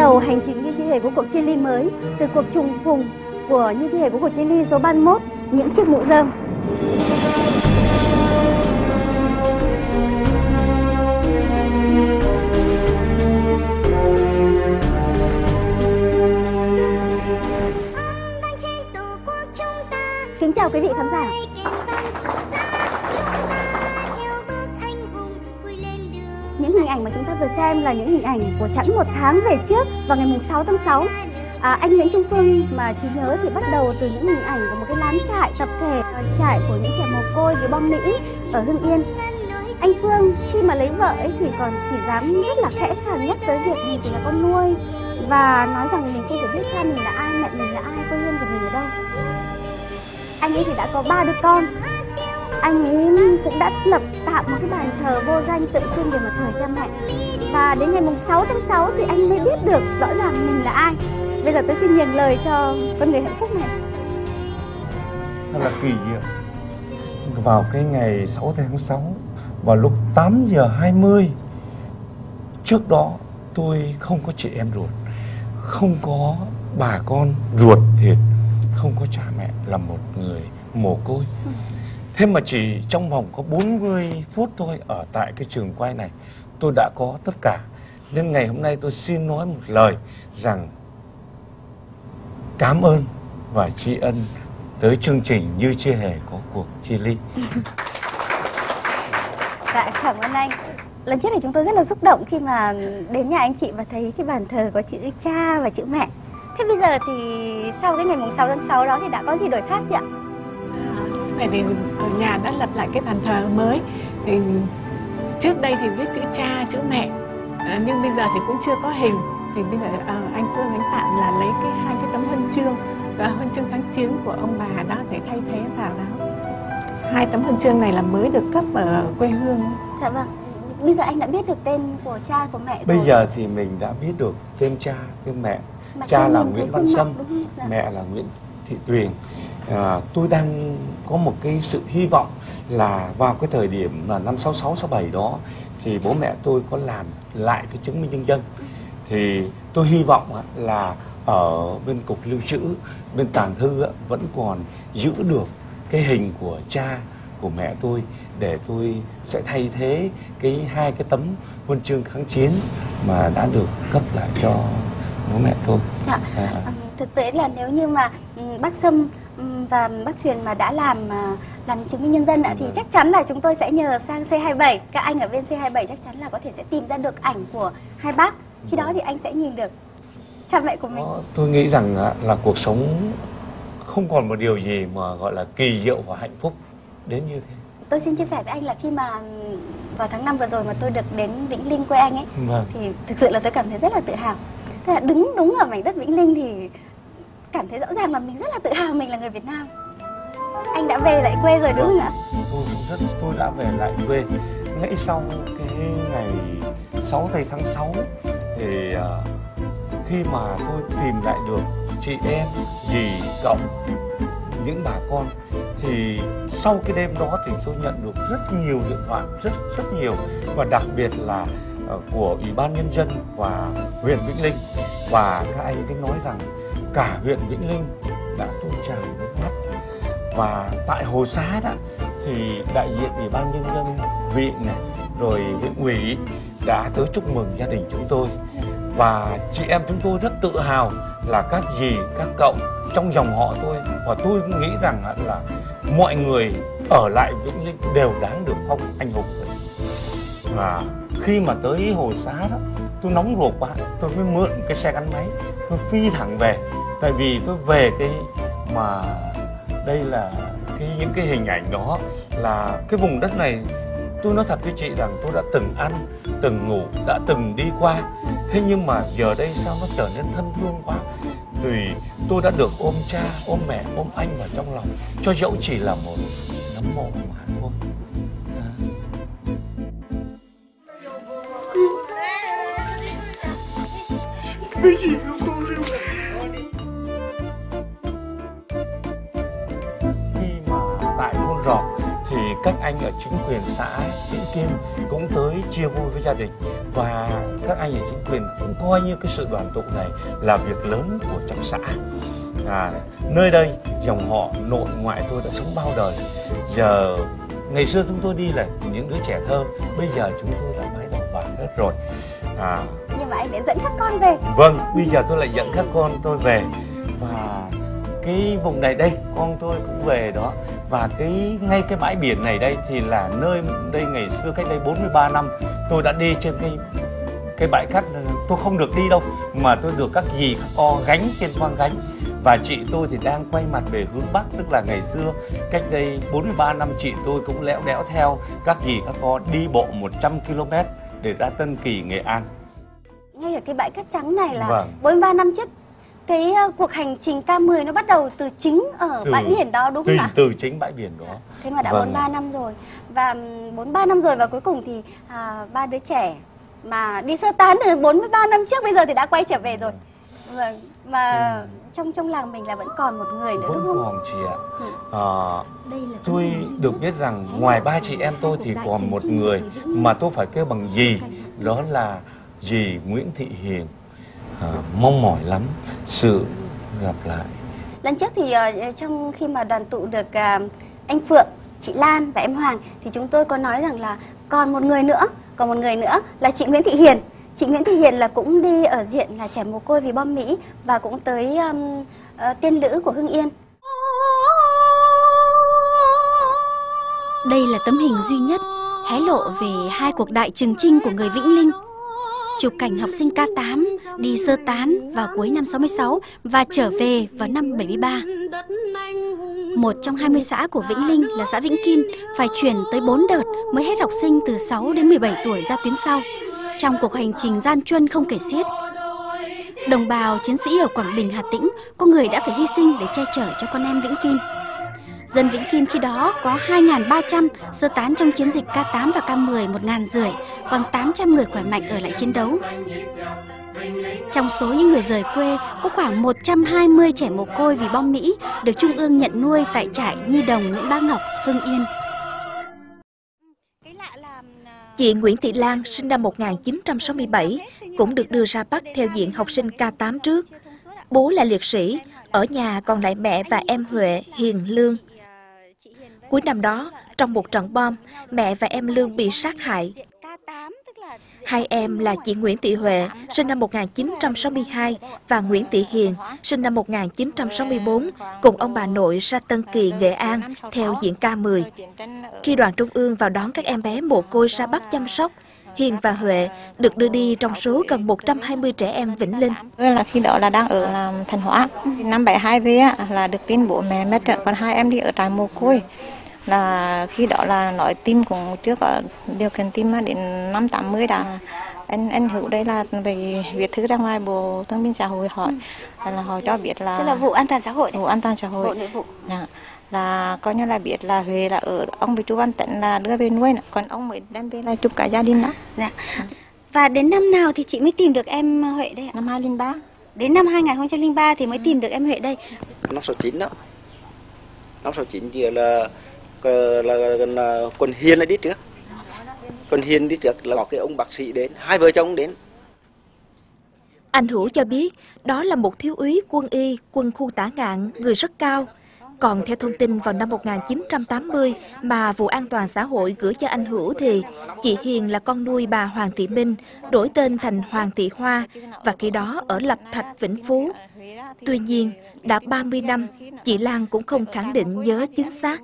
đầu hành trình Như Chi Hề của cuộc chia ly mới từ cuộc trùng phùng của Như Chi Hề của cuộc chia ly số 31, những chiếc mũ rơm. Kính chào quý vị khán giả. Những hình ảnh mà chúng ta vừa xem là những hình ảnh của chẵn một tháng về trước vào ngày 6 tháng 6. Anh Nguyễn Trung Phương mà trí nhớ thì bắt đầu từ những hình ảnh của một cái lán trại tập thể, trại của những trẻ mồ côi từ bom Mỹ ở Hưng Yên. Anh Phương khi mà lấy vợ ấy thì còn chỉ dám rất là khẽ khàng nhắc tới việc mình chỉ là con nuôi và nói rằng mình không thể biết cha mình là ai, mẹ mình là ai, quê hương của mình ở đâu. Anh ấy thì đã có 3 đứa con. Anh ấy cũng đã lập tạm một cái bàn thờ vô danh tượng trưng để mà thờ cha mẹ. Và đến ngày 6 tháng 6 thì anh mới biết được rõ ràng mình là ai. Bây giờ tôi xin nhường lời cho con người hạnh phúc này. Thật là kỳ diệu. Vào cái ngày 6 tháng 6, vào lúc 8 giờ 20, trước đó tôi không có chị em ruột, không có bà con ruột thịt, không có cha mẹ, là một người mồ côi. Thế mà chỉ trong vòng có 40 phút thôi ở tại cái trường quay này, tôi đã có tất cả. Nên ngày hôm nay tôi xin nói một lời rằng cảm ơn và tri ân tới chương trình Như Chi Hề có cuộc chia ly. Dạ, cảm ơn anh. Lần trước thì chúng tôi rất là xúc động khi mà đến nhà anh chị và thấy cái bàn thờ có chữ cha và chữ mẹ. Thế bây giờ thì sau cái ngày 6 tháng 6 đó thì đã có gì đổi khác chị ạ? Vậy thì ở nhà đã lập lại cái bàn thờ mới. Thì trước đây thì viết chữ cha, chữ mẹ, nhưng bây giờ thì cũng chưa có hình. Thì bây giờ anh Phương anh tạm là lấy hai cái tấm huân chương và huân chương kháng chiến của ông bà đó để thay thế vào đó. 2 tấm huân chương này là mới được cấp ở quê hương. Dạ vâng. Bây giờ anh đã biết được tên của cha của mẹ Bây rồi. giờ thì mình đã biết được tên cha, tên mẹ. Mà cha là Nguyễn Văn Sâm, dạ. mẹ là Nguyễn Thị Tuyền. Tôi đang có một cái sự hy vọng là vào cái thời điểm là năm 66, 67 đó thì bố mẹ tôi có làm lại cái chứng minh nhân dân. Thì tôi hy vọng là ở bên cục lưu trữ, bên tàng thư vẫn còn giữ được cái hình của cha, của mẹ tôi, để tôi sẽ thay thế hai cái tấm huân chương kháng chiến mà đã được cấp lại cho bố mẹ tôi. Dạ. Thực tế là nếu như mà bác Sâm và bác Thuyền mà đã làm chứng minh nhân dân thì chắc chắn là chúng tôi sẽ nhờ sang C27. Các anh ở bên C27 chắc chắn là có thể sẽ tìm ra được ảnh của hai bác. Khi đó thì anh sẽ nhìn được cha mẹ của mình. Tôi nghĩ rằng là cuộc sống không còn một điều gì mà gọi là kỳ diệu và hạnh phúc đến như thế. Tôi xin chia sẻ với anh là khi mà vào tháng 5 vừa rồi mà tôi được đến Vĩnh Linh quê anh ấy, thì thực sự là tôi cảm thấy rất là tự hào. Thế là đứng đúng ở mảnh đất Vĩnh Linh thì cảm thấy rõ ràng là mình rất là tự hào mình là người Việt Nam. Anh đã về lại quê rồi đúng không ạ? Tôi đã về lại quê ngay sau cái ngày 6 tháng 6 thì khi mà tôi tìm lại được chị em, dì, cậu, những bà con, thì sau cái đêm đó thì tôi nhận được rất nhiều điện thoại, rất nhiều, và đặc biệt là của Ủy ban Nhân dân và huyện Vĩnh Linh. Và các anh ấy nói rằng cả huyện Vĩnh Linh đã tuôn trào nước mắt. Và tại Hồ Xá đó thì đại diện Ủy ban Nhân dân huyện này, rồi huyện ủy đã tới chúc mừng gia đình chúng tôi. Và chị em chúng tôi rất tự hào là các dì, các cậu trong dòng họ tôi. Và tôi nghĩ rằng là mọi người ở lại Vĩnh Linh đều đáng được phong anh hùng. Và khi mà tới Hồ Xá đó, tôi nóng ruột quá, tôi mới mượn cái xe gắn máy, tôi phi thẳng về. Tại vì tôi về mà đây là những cái hình ảnh đó, là cái vùng đất này, tôi nói thật với chị rằng tôi đã từng ăn, từng ngủ, đã từng đi qua. Thế nhưng mà giờ đây sao nó trở nên thân thương quá. Vì tôi đã được ôm cha, ôm mẹ, ôm anh vào trong lòng, cho dẫu chỉ là một nấm mồ mà thôi. Cái gì cũng không lưu. Khi mà tại thôn Rọc thì các anh ở chính quyền xã Vĩnh Kim cũng tới chia vui với gia đình, và các anh ở chính quyền cũng coi như cái sự đoàn tụ này là việc lớn của trong xã. Nơi đây dòng họ nội ngoại tôi đã sống bao đời. Giờ ngày xưa chúng tôi đi là những đứa trẻ thơ, bây giờ chúng tôi đã mái đầu bạc hết rồi. Nhưng mà anh đã dẫn các con về. Vâng, bây giờ tôi lại dẫn các con tôi về. Và cái vùng này đây con tôi cũng về đó. Và ngay cái bãi biển này đây thì là nơi đây ngày xưa cách đây 43 năm tôi đã đi trên cái bãi cát. Tôi không được đi đâu mà tôi được các dì các o gánh trên khoang gánh. Và chị tôi thì đang quay mặt về hướng Bắc, tức là ngày xưa cách đây 43 năm chị tôi cũng lẽo đẽo theo các dì các o đi bộ 100 km để ra Tân Kỳ, Nghệ An. Ngay ở cái bãi cát trắng này là Vâng. 43 năm trước cái cuộc hành trình K10 nó bắt đầu từ chính ở bãi biển đó, đúng không ạ? Từ chính bãi biển đó. Thế mà đã Vâng. 43 năm rồi. Và 43 năm rồi và cuối cùng thì ba đứa trẻ mà đi sơ tán từ 43 năm trước bây giờ thì đã quay trở về rồi. Vâng. Mà trong làng mình là vẫn còn một người nữa, đúng Vẫn không? còn chị ạ. Đây là Tôi được biết rằng ngoài ba chị em tôi thì còn một người mà tôi phải kêu bằng dì, đó là dì Nguyễn Thị Hiền. Mong mỏi lắm sự gặp lại. Lần trước thì trong khi mà đoàn tụ được anh Phượng, chị Lan và em Hoàng thì chúng tôi có nói rằng là còn một người nữa là chị Nguyễn Thị Hiền. Chị Nguyễn Thị Hiền là cũng đi ở diện là trẻ mồ côi vì bom Mỹ và cũng tới Tiên Lữ của Hưng Yên. Đây là tấm hình duy nhất hé lộ về hai cuộc đại trường chinh của người Vĩnh Linh. Chụp cảnh học sinh K8 đi sơ tán vào cuối năm 66 và trở về vào năm 73. Một trong 20 xã của Vĩnh Linh là xã Vĩnh Kim phải chuyển tới 4 đợt mới hết học sinh từ 6 đến 17 tuổi ra tuyến sau, trong cuộc hành trình gian truân không kể xiết. Đồng bào chiến sĩ ở Quảng Bình, Hà Tĩnh có người đã phải hy sinh để che chở cho con em Vĩnh Kim. Dân Vĩnh Kim khi đó có 2.300 sơ tán trong chiến dịch K8 và K10 1.500, còn 800 người khỏe mạnh ở lại chiến đấu. Trong số những người rời quê, có khoảng 120 trẻ mồ côi vì bom Mỹ được Trung ương nhận nuôi tại trại Nhi đồng Nguyễn Bá Ngọc, Hưng Yên. Chị Nguyễn Thị Lan sinh năm 1967 cũng được đưa ra Bắc theo diện học sinh K8 trước. Bố là liệt sĩ, ở nhà còn lại mẹ và em Huệ, Hiền, Lương. Cuối năm đó, trong một trận bom, mẹ và em Lương bị sát hại. Hai em là chị Nguyễn Thị Huệ, sinh năm 1962, và Nguyễn Thị Hiền, sinh năm 1964, cùng ông bà nội ra Tân Kỳ, Nghệ An, theo diện K10. Khi đoàn Trung ương vào đón các em bé mồ côi ra Bắc chăm sóc, Hiền và Huệ được đưa đi trong số gần 120 trẻ em Vĩnh Linh. Là khi đó là đang ở Thanh Hóa. Năm 72 về là được tin bố mẹ mất, còn hai em đi ở trại mồ côi. Là khi đó là nói tim cũng chưa có điều kiện tim đến năm 80 đã anh Hữu đây là về viết thư ra ngoài Bộ Thương binh Xã hội hỏi là họ cho biết là Tức là vụ an toàn xã hội. Vụ an toàn xã hội. Bộ Nội vụ. Là coi như là biết là Huệ là ở ông bị chú Văn Tấn là đưa về nuôi, còn ông mới đem về là chụp cả gia đình đó. Dạ. Và đến năm nào thì chị mới tìm được em Huệ đây ạ? Năm 2003. Đến năm 2003 thì mới tìm được em Huệ đây. Năm 69 đó. Năm 69 thì là con Hiền là đi trước. Con Hiền đi trước là có cái ông bác sĩ đến, hai vợ chồng đến. Anh Hữu cho biết đó là một thiếu úy quân y, quân khu Tả Ngạn, người rất cao. Còn theo thông tin vào năm 1980 mà vụ an toàn xã hội gửi cho anh Hữu thì chị Hiền là con nuôi bà Hoàng Thị Minh, đổi tên thành Hoàng Thị Hoa và khi đó ở Lập Thạch, Vĩnh Phú. Tuy nhiên, đã 30 năm, chị Lan cũng không khẳng định nhớ chính xác.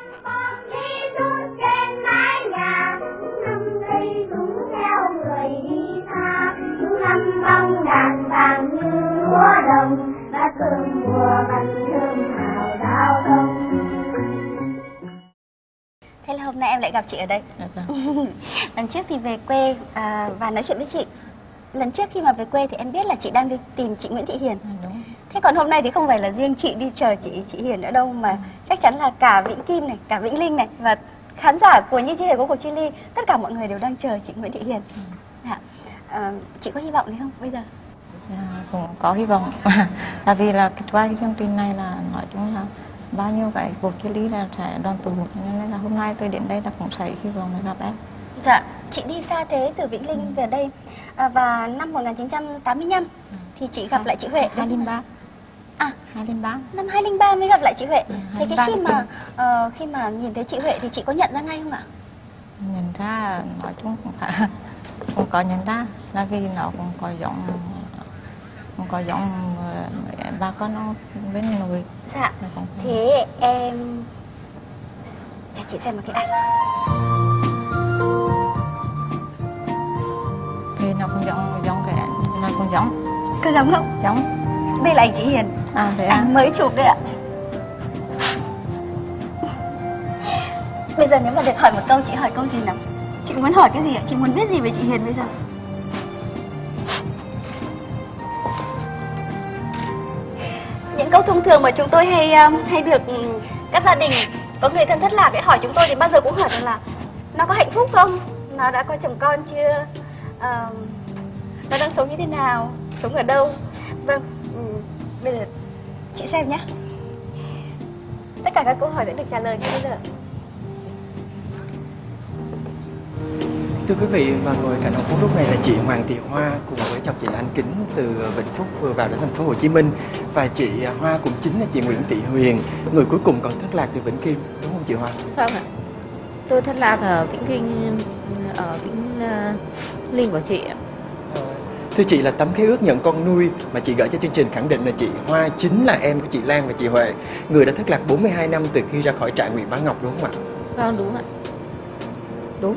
Thế là hôm nay em lại gặp chị ở đây. Lần trước thì về quê và nói chuyện với chị. Lần trước khi mà về quê thì em biết là chị đang đi tìm chị Nguyễn Thị Hiền. Đúng. Thế còn hôm nay thì không phải là riêng chị đi chờ chị Hiền nữa đâu, mà chắc chắn là cả Vĩnh Kim này, cả Vĩnh Linh này và khán giả của Như Chi Hề của Chi Ly, tất cả mọi người đều đang chờ chị Nguyễn Thị Hiền. Dạ. Chị có hy vọng gì không bây giờ? Cũng có hy vọng. Là vì là qua cái chương trình này là nói chung là bao nhiêu cái cuộc chia ly là sẽ đoàn tụ, nên là hôm nay tôi đến đây là cũng sẽ hy vọng là gặp em. Dạ, chị đi xa thế từ Vĩnh Linh về đây và năm 1985 thì chị gặp lại chị Huệ. 2003. À, 2003. Năm 2003 mới gặp lại chị Huệ. Thế cái 23 khi mà nhìn thấy chị Huệ thì chị có nhận ra ngay không ạ? Nhận ra nói chung cũng phải không có nhận ra, là vì nó cũng có giống bà con nó bên nội. Dạ. Thế em cho chị xem một cái ảnh. Thì nó cũng giống cái ảnh, nó cũng giống. Có giống không? Giống. Đây là ảnh chị Hiền. À thế à? Ảnh mới chụp đấy ạ. Bây giờ nếu mà được hỏi một câu, chị hỏi câu gì nào? Chị muốn hỏi cái gì ạ? Chị muốn biết gì về chị Hiền bây giờ? Những câu thông thường mà chúng tôi hay được các gia đình có người thân thất lạc để hỏi chúng tôi thì bao giờ cũng hỏi rằng là nó có hạnh phúc không? Nó đã có chồng con chưa? Nó đang sống như thế nào? Sống ở đâu? Vâng, bây giờ chị xem nhé. Tất cả các câu hỏi sẽ được trả lời như bây giờ. Thưa quý vị, và ngồi cạnh ông Phúc lúc này là chị Hoàng Thị Hoa cùng với chồng chị Anh Kính từ Vĩnh Phúc vừa vào đến thành phố Hồ Chí Minh, và chị Hoa cũng chính là chị Nguyễn Thị Huyền, người cuối cùng còn thất lạc từ Vĩnh Kim, đúng không chị Hoa? Vâng ạ. Tôi thất lạc ở Vĩnh Kim, ở Vĩnh Linh của chị ạ. Thưa chị, là tấm khế ước nhận con nuôi mà chị gửi cho chương trình khẳng định là chị Hoa chính là em của chị Lan và chị Huệ, người đã thất lạc 42 năm từ khi ra khỏi trại Nguyễn Bá Ngọc, đúng không ạ? Vâng, đúng ạ. Đúng.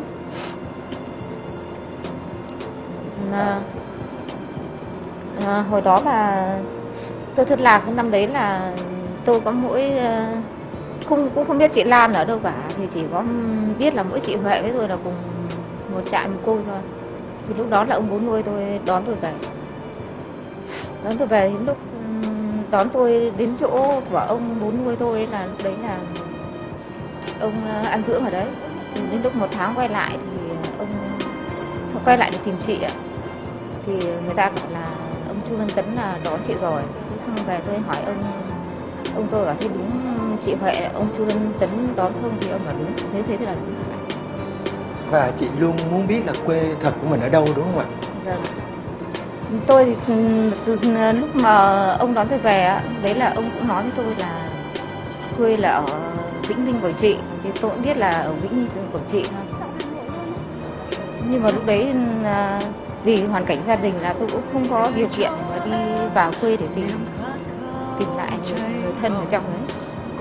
Hồi đó là tôi thất lạc cái năm đấy là tôi có mỗi cũng không biết chị Lan ở đâu cả, thì chỉ có biết là mỗi chị Huệ với tôi là cùng một trại một cô thôi. Thì lúc đó là ông bố nuôi tôi đón tôi về. Đón tôi về đến lúc đón tôi đến chỗ của ông bố nuôi tôi là lúc đấy là ông ăn dưỡng ở đấy. Thì đến lúc 1 tháng quay lại thì ông quay lại để tìm chị ạ. Thì người ta bảo là ông Chu Văn Tấn là đón chị rồi. Thế xong về tôi hỏi ông tôi bảo thế đúng chị Huệ ông Chu Văn Tấn đón không, thì ông bảo đúng. Nếu thế thì là đúng. Và chị luôn muốn biết là quê thật của mình ở đâu, đúng không ạ? Vâng. Tôi thì từ lúc mà ông đón tôi về đấy là ông cũng nói với tôi là quê là ở Vĩnh Linh Quảng Trị, thì tôi cũng biết là ở Vĩnh Linh Quảng Trị thôi. Nhưng mà lúc đấy vì hoàn cảnh gia đình là tôi cũng không có điều kiện để mà đi vào quê để tìm lại người thân ở trong đấy.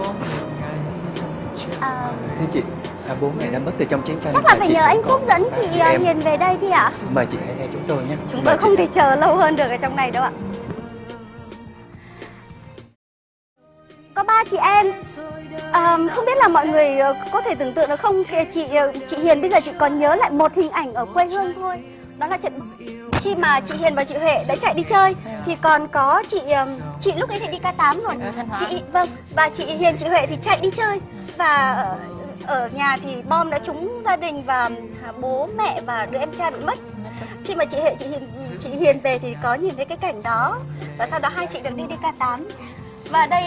Thưa chị, bố mẹ đã mất từ trong chiến tranh. Chắc là phải nhờ anh Phúc dẫn chị Hiền về đây đi ạ. Mời chị hãy nghe chúng tôi nhé. Chúng tôi không thể chờ lâu hơn được ở trong này đâu ạ. Có 3 chị em. Không biết là mọi người có thể tưởng tượng được không, chị Hiền bây giờ chị còn nhớ lại một hình ảnh ở quê hương thôi. Đó là khi mà chị Hiền và chị Huệ đã chạy đi chơi thì còn có chị lúc ấy thì đi K8 rồi. Và chị Hiền, chị Huệ thì chạy đi chơi, và ở nhà thì bom đã trúng gia đình và bố mẹ và đứa em trai bị mất. Khi mà chị Huệ, chị Hiền về thì có nhìn thấy cái cảnh đó, và sau đó hai chị được đi K8. Và đây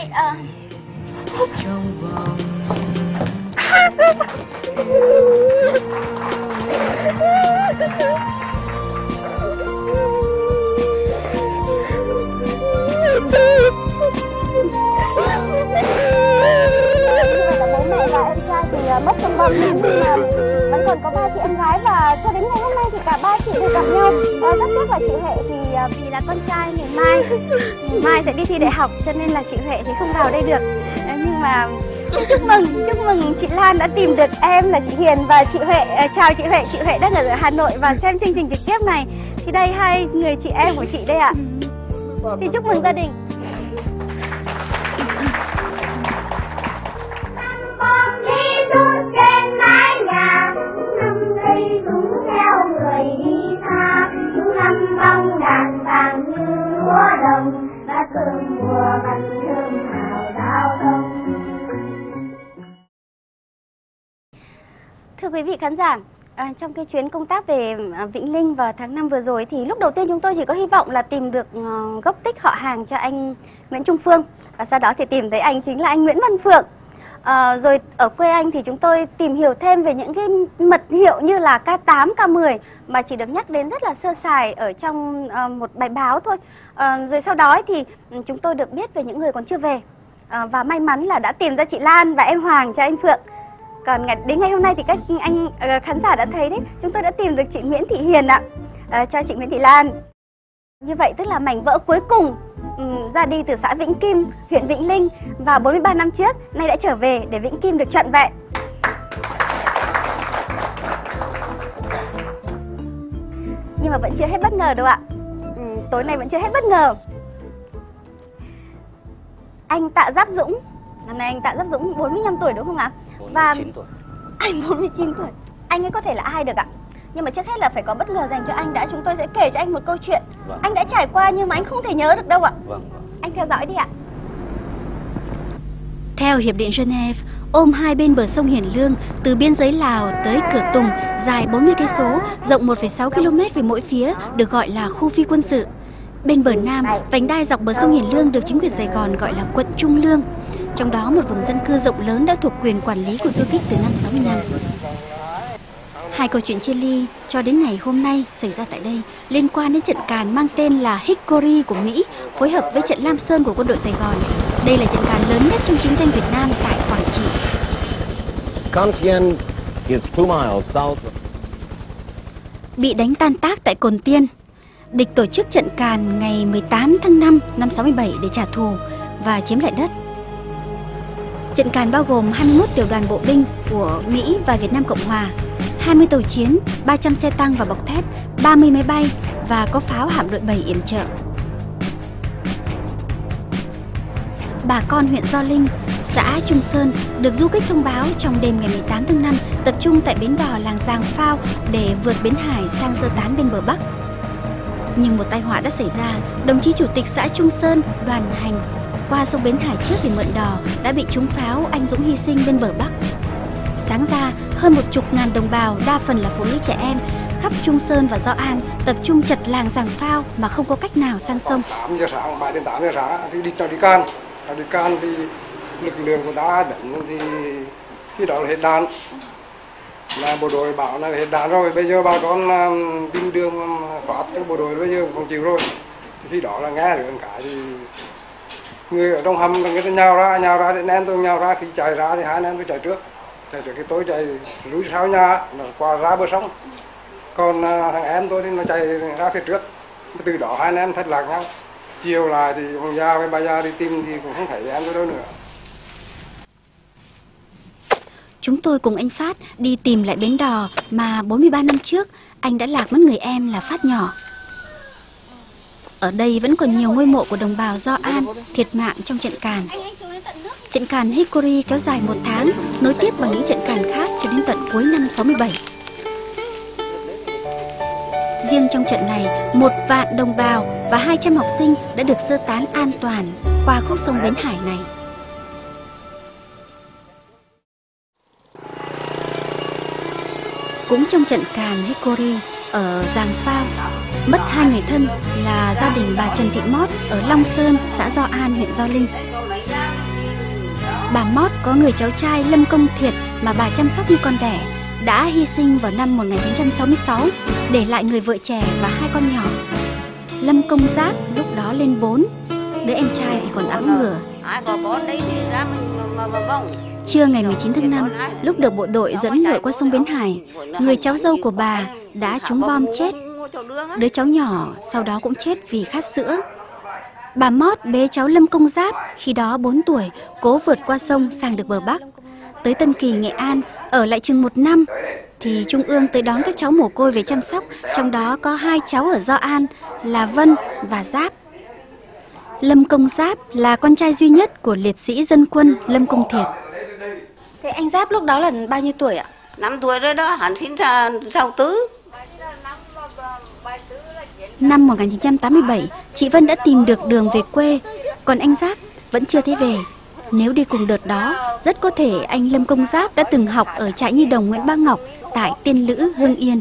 bố mẹ và em trai thì mất trong bom, nhưng mà vẫn còn có 3 chị em gái, và cho đến ngày hôm nay thì cả 3 chị đều gặp nhau. Rất tiếc là chị Huệ thì vì là con trai ngày mai sẽ đi thi đại học, cho nên là chị Huệ thì không vào đây được. Nhưng mà chúc mừng chị Lan đã tìm được em là chị Hiền và chị Huệ. Chào chị Huệ đang ở Hà Nội và xem chương trình trực tiếp này. Thì đây hai người chị em của chị đây ạ. Xin chúc mừng gia đình. Thưa quý vị khán giả, Trong cái chuyến công tác về Vĩnh Linh vào tháng 5 vừa rồi thì lúc đầu tiên chúng tôi chỉ có hy vọng là tìm được gốc tích họ hàng cho anh Nguyễn Trung Phương. Và sau đó thì tìm thấy anh chính là anh Nguyễn Văn Phượng. Rồi ở quê anh thì chúng tôi tìm hiểu thêm về những cái mật hiệu như là K8, K10 mà chỉ được nhắc đến rất là sơ sài ở trong một bài báo thôi. Rồi sau đó thì chúng tôi được biết về những người còn chưa về. Và may mắn là đã tìm ra chị Lan và em Hoàng cho anh Phượng. Còn đến ngày hôm nay thì các anh khán giả đã thấy đấy, chúng tôi đã tìm được chị Nguyễn Thị Hiền ạ, cho chị Nguyễn Thị Lan. Như vậy tức là mảnh vỡ cuối cùng ra đi từ xã Vĩnh Kim, huyện Vĩnh Linh vào 43 năm trước, nay đã trở về để Vĩnh Kim được trọn vẹn. Nhưng mà vẫn chưa hết bất ngờ đâu ạ. Tối nay vẫn chưa hết bất ngờ. Anh Tạ Giáp Dũng, năm nay anh Tạ Giáp Dũng 45 tuổi đúng không ạ? 49 tuổi. Anh 49 tuổi. Anh ấy có thể là ai được ạ? Nhưng mà trước hết là phải có bất ngờ dành cho anh đã. Chúng tôi sẽ kể cho anh một câu chuyện. Vâng. Anh đã trải qua nhưng mà anh không thể nhớ được đâu ạ. Vâng. Anh theo dõi đi ạ. Theo Hiệp định Geneva, ôm hai bên bờ sông Hiền Lương từ biên giới Lào tới Cửa Tùng dài 40 cây số, rộng 1,6 km về mỗi phía, được gọi là khu phi quân sự. Bên bờ Nam, vành đai dọc bờ sông Hiền Lương được chính quyền Sài Gòn gọi là quận Trung Lương. Trong đó một vùng dân cư rộng lớn đã thuộc quyền quản lý của du kích từ năm 65. Hai câu chuyện chia ly cho đến ngày hôm nay xảy ra tại đây liên quan đến trận càn mang tên là Hickory của Mỹ phối hợp với trận Lam Sơn của quân đội Sài Gòn. Đây là trận càn lớn nhất trong chiến tranh Việt Nam tại Quảng Trị. Con Tien is 2 miles south. Bị đánh tan tác tại Cồn Tiên. Địch tổ chức trận càn ngày 18 tháng 5 năm 67 để trả thù và chiếm lại đất. Trận càn bao gồm 21 tiểu đoàn bộ binh của Mỹ và Việt Nam Cộng Hòa, 20 tàu chiến, 300 xe tăng và bọc thép, 30 máy bay và có pháo hạm đội 7 yểm trợ. Bà con huyện Gio Linh, xã Trung Sơn được du kích thông báo trong đêm ngày 18 tháng 5 tập trung tại bến đò làng Giàng Phao để vượt bến Hải sang sơ tán bên bờ Bắc. Nhưng một tai họa đã xảy ra, đồng chí chủ tịch xã Trung Sơn Đoàn Hành qua sông Bến Hải trước để mượn đò đã bị trúng pháo anh dũng hy sinh bên bờ Bắc. Sáng ra, hơn 10.000 đồng bào, đa phần là phụ nữ trẻ em, khắp Trung Sơn và Gio An tập trung chật làng Giàng Phao mà không có cách nào sang sông. 8 giờ sáng, 7 đến 8 giờ sáng thì đi can. Đi can thì lực lượng của ta đánh thì khi đó là hết đạn. Là bộ đội bảo là hết đạn rồi, bây giờ bà con tìm đường thoát cho bộ đội bây giờ không chịu rồi. Thì khi đó là nghe được cái thì người ở trong hầm người ta nhào ra thì anh em tôi nhào ra, khi chạy ra thì hai anh em tôi chạy trước cái tôi chạy lùi sau nhà nó qua ra bờ sông, còn thằng em tôi thì nó chạy ra phía trước, từ đó hai anh em thất lạc nhau. Chiều lại thì ông già với bà già đi tìm thì cũng không thấy em tôi đâu nữa. Chúng tôi cùng anh Phát đi tìm lại bến đò mà 43 năm trước anh đã lạc mất người em là Phát nhỏ. Ở đây vẫn còn nhiều ngôi mộ của đồng bào Gio An thiệt mạng trong trận càn. Trận càn Hickory kéo dài 1 tháng, nối tiếp bằng những trận càn khác cho đến tận cuối năm 67. Riêng trong trận này, 1 vạn đồng bào và 200 học sinh đã được sơ tán an toàn qua khúc sông Bến Hải này. Cũng trong trận càn Hickory ở Giàng Phao, mất 2 người thân là gia đình bà Trần Thị Mót ở Long Sơn, xã Gio An, huyện Gio Linh. Bà Mót có người cháu trai Lâm Công Thiệt mà bà chăm sóc như con đẻ, đã hy sinh vào năm 1966, để lại người vợ trẻ và 2 con nhỏ. Lâm Công Giáp lúc đó lên 4, đứa em trai thì còn ẵm ngửa. Trưa ngày 19 tháng 5, lúc được bộ đội dẫn lội qua sông Bến Hải, người cháu dâu của bà đã trúng bom chết. Đứa cháu nhỏ sau đó cũng chết vì khát sữa. Bà Mót bế cháu Lâm Công Giáp, khi đó 4 tuổi, cố vượt qua sông sang được bờ Bắc. Tới Tân Kỳ, Nghệ An, ở lại chừng 1 năm, thì Trung ương tới đón các cháu mồ côi về chăm sóc, trong đó có 2 cháu ở Gio An là Vân và Giáp. Lâm Công Giáp là con trai duy nhất của liệt sĩ dân quân Lâm Công Thiệt. Thế anh Giáp lúc đó là bao nhiêu tuổi ạ? 5 tuổi rồi đó, hắn sinh ra 64. Năm 1987, chị Vân đã tìm được đường về quê, còn anh Giáp vẫn chưa thấy về. Nếu đi cùng đợt đó, rất có thể anh Lâm Công Giáp đã từng học ở trại nhi đồng Nguyễn Bá Ngọc tại Tiên Lữ, Hưng Yên.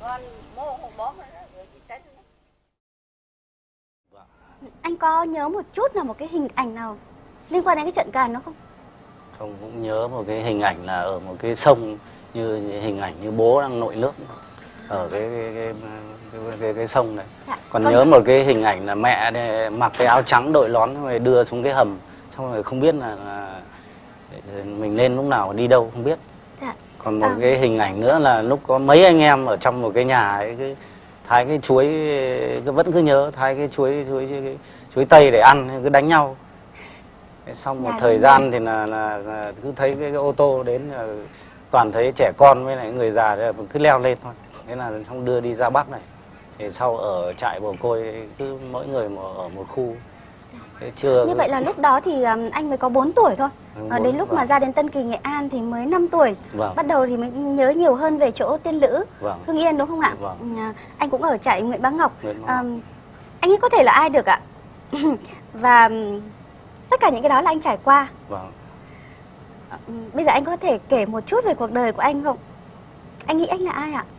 Anh có nhớ một chút là một cái hình ảnh nào liên quan đến cái trận càn đó không? Không, cũng nhớ một cái hình ảnh là ở một cái sông, như hình ảnh như bố đang nội nước ở cái sông này. Dạ, còn nhớ một cái hình ảnh là mẹ đây, mặc cái áo trắng đội nón rồi đưa xuống cái hầm, xong rồi không biết là mình lên lúc nào đi đâu không biết. Dạ. Còn một cái hình ảnh nữa là lúc có mấy anh em ở trong một cái nhà ấy, thái cái chuối, vẫn cứ nhớ thái cái chuối tây để ăn, cứ đánh nhau. Xong một thời gian thì là cứ thấy cái ô tô đến là toàn thấy trẻ con với lại người già cứ leo lên thôi. Thế là xong đưa đi ra Bắc này. Thì sau ở trại mồ côi cứ mỗi người ở một khu. Thế chưa. Như vậy là lúc đó thì anh mới có 4 tuổi thôi. Đến lúc mà ra đến Tân Kỳ, Nghệ An thì mới 5 tuổi. Bắt đầu thì mới nhớ nhiều hơn về chỗ Tiên Lữ, Hưng Yên đúng không ạ? Anh cũng ở trại Nguyễn Bá Ngọc. Anh ấy có thể là ai được ạ? Và tất cả những cái đó là anh trải qua. Bây giờ anh có thể kể một chút về cuộc đời của anh không? Anh nghĩ anh là ai ạ?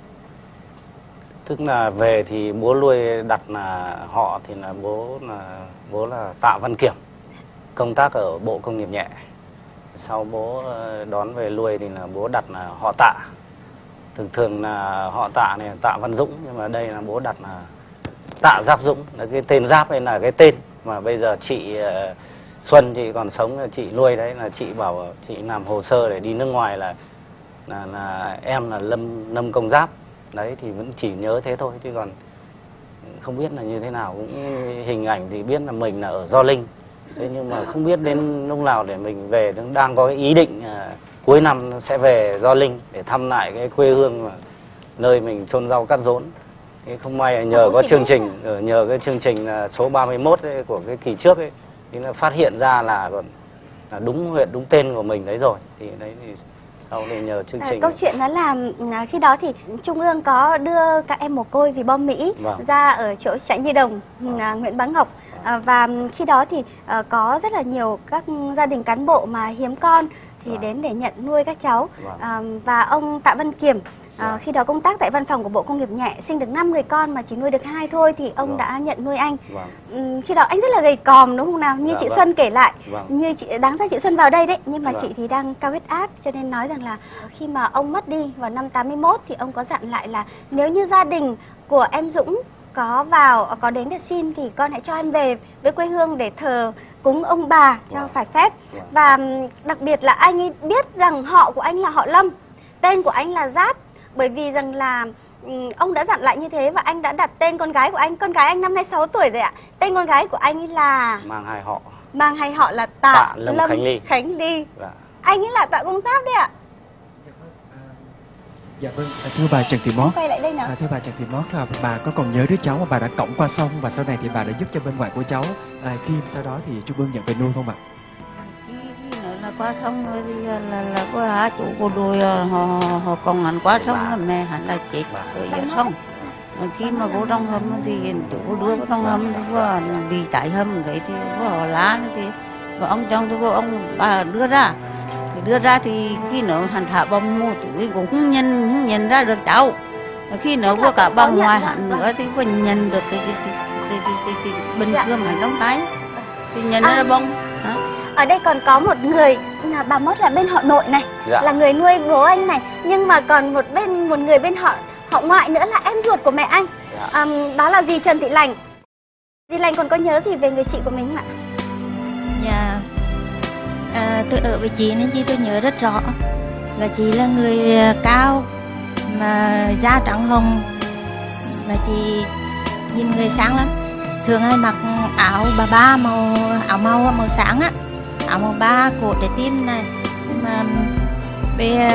Tức là về thì bố nuôi đặt là họ thì là bố là Tạ Văn Kiểm, công tác ở Bộ Công nghiệp nhẹ. Sau bố đón về nuôi thì là bố đặt là họ Tạ. Thường là họ Tạ này Tạ Văn Dũng, nhưng mà đây là bố đặt là Tạ Giáp Dũng. Cái tên Giáp đây là cái tên mà bây giờ chị Xuân, chị còn sống, chị nuôi đấy, là chị bảo chị làm hồ sơ để đi nước ngoài là em là Lâm Công Giáp. Đấy thì vẫn chỉ nhớ thế thôi, chứ còn không biết là như thế nào. Cũng hình ảnh thì biết là mình là ở Gio Linh. Thế nhưng mà không biết đến lúc nào để mình về. Đang có cái ý định cuối năm sẽ về Gio Linh để thăm lại cái quê hương mà nơi mình chôn rau cắt rốn. Thế không may nhờ có chương trình, nhờ cái chương trình số 31 ấy, của cái kỳ trước ấy, thì nó phát hiện ra là còn là đúng huyện, đúng tên của mình đấy rồi. Thì đấy thì sau này nhờ chương trình. Câu chuyện đó là khi đó thì Trung ương có đưa các em mồ côi vì bom Mỹ ra ở chỗ trại nhi đồng Nguyễn Bá Ngọc. Và khi đó thì có rất là nhiều các gia đình cán bộ mà hiếm con thì đến để nhận nuôi các cháu. Và ông Tạ Văn Kiểm khi đó công tác tại văn phòng của Bộ Công nghiệp nhẹ, sinh được 5 người con mà chỉ nuôi được 2 thôi thì ông đã nhận nuôi anh. Khi đó anh rất là gầy còm đúng không nào? Như chị Xuân kể lại, như đáng ra chị Xuân vào đây đấy, nhưng mà chị thì đang cao huyết áp, cho nên nói rằng là khi mà ông mất đi vào năm 81 thì ông có dặn lại là nếu như gia đình của em Dũng có đến để xin thì con hãy cho em về với quê hương để thờ cúng ông bà cho phải phép. Và đặc biệt là anh ấy biết rằng họ của anh là họ Lâm, tên của anh là Giáp, bởi vì rằng là ông đã dặn lại như thế và anh đã đặt tên con gái của anh. Con gái anh năm nay 6 tuổi rồi ạ. Tên con gái của anh ấy là mang hai họ là Tạ Lâm Khánh Ly. Anh ấy là Tạ Công Giáp đấy ạ. Dạ vâng, thưa bà Trần Thị Mót. Quay lại đây nào. Thưa bà Trần Thị Mót, là bà có còn nhớ đứa cháu mà bà đã cõng qua sông và sau này thì bà đã giúp cho bên ngoại của cháu Kim, sau đó thì Trung ương nhận về nuôi không ạ? Là qua sông rồi thì là có chủ bộ đội họ còn hắn qua sông là mẹ hắn là chết ở dưới sông. Khi mà vô trong hầm thì chủ đưa vào trong hầm thì có bị tại hầm cái thì có họ lá thì và ông chồng tôi ông bà đưa ra thì khi nữa hắn thả bom mua tuổi cũng không nhận ra được cháu. Khi nữa có cả bom ngoài hắn nữa thì có nhận được cái bình cơm hắn trong tay thì nhận ra bom. Ở đây còn có một người là bà Mót là bên họ nội này, là người nuôi bố anh này, nhưng mà còn một người bên họ ngoại nữa là em ruột của mẹ anh. Đó là dì Trần Thị Lành. Dì Lành còn có nhớ gì về người chị của mình không ạ? Dạ, tôi ở với chị nên chị tôi nhớ rất rõ là chị là người cao mà da trắng hồng, mà chị nhìn người sáng lắm. Thường hay mặc áo bà áo màu sáng á, áo màu ba cổ trái tim này, mà bây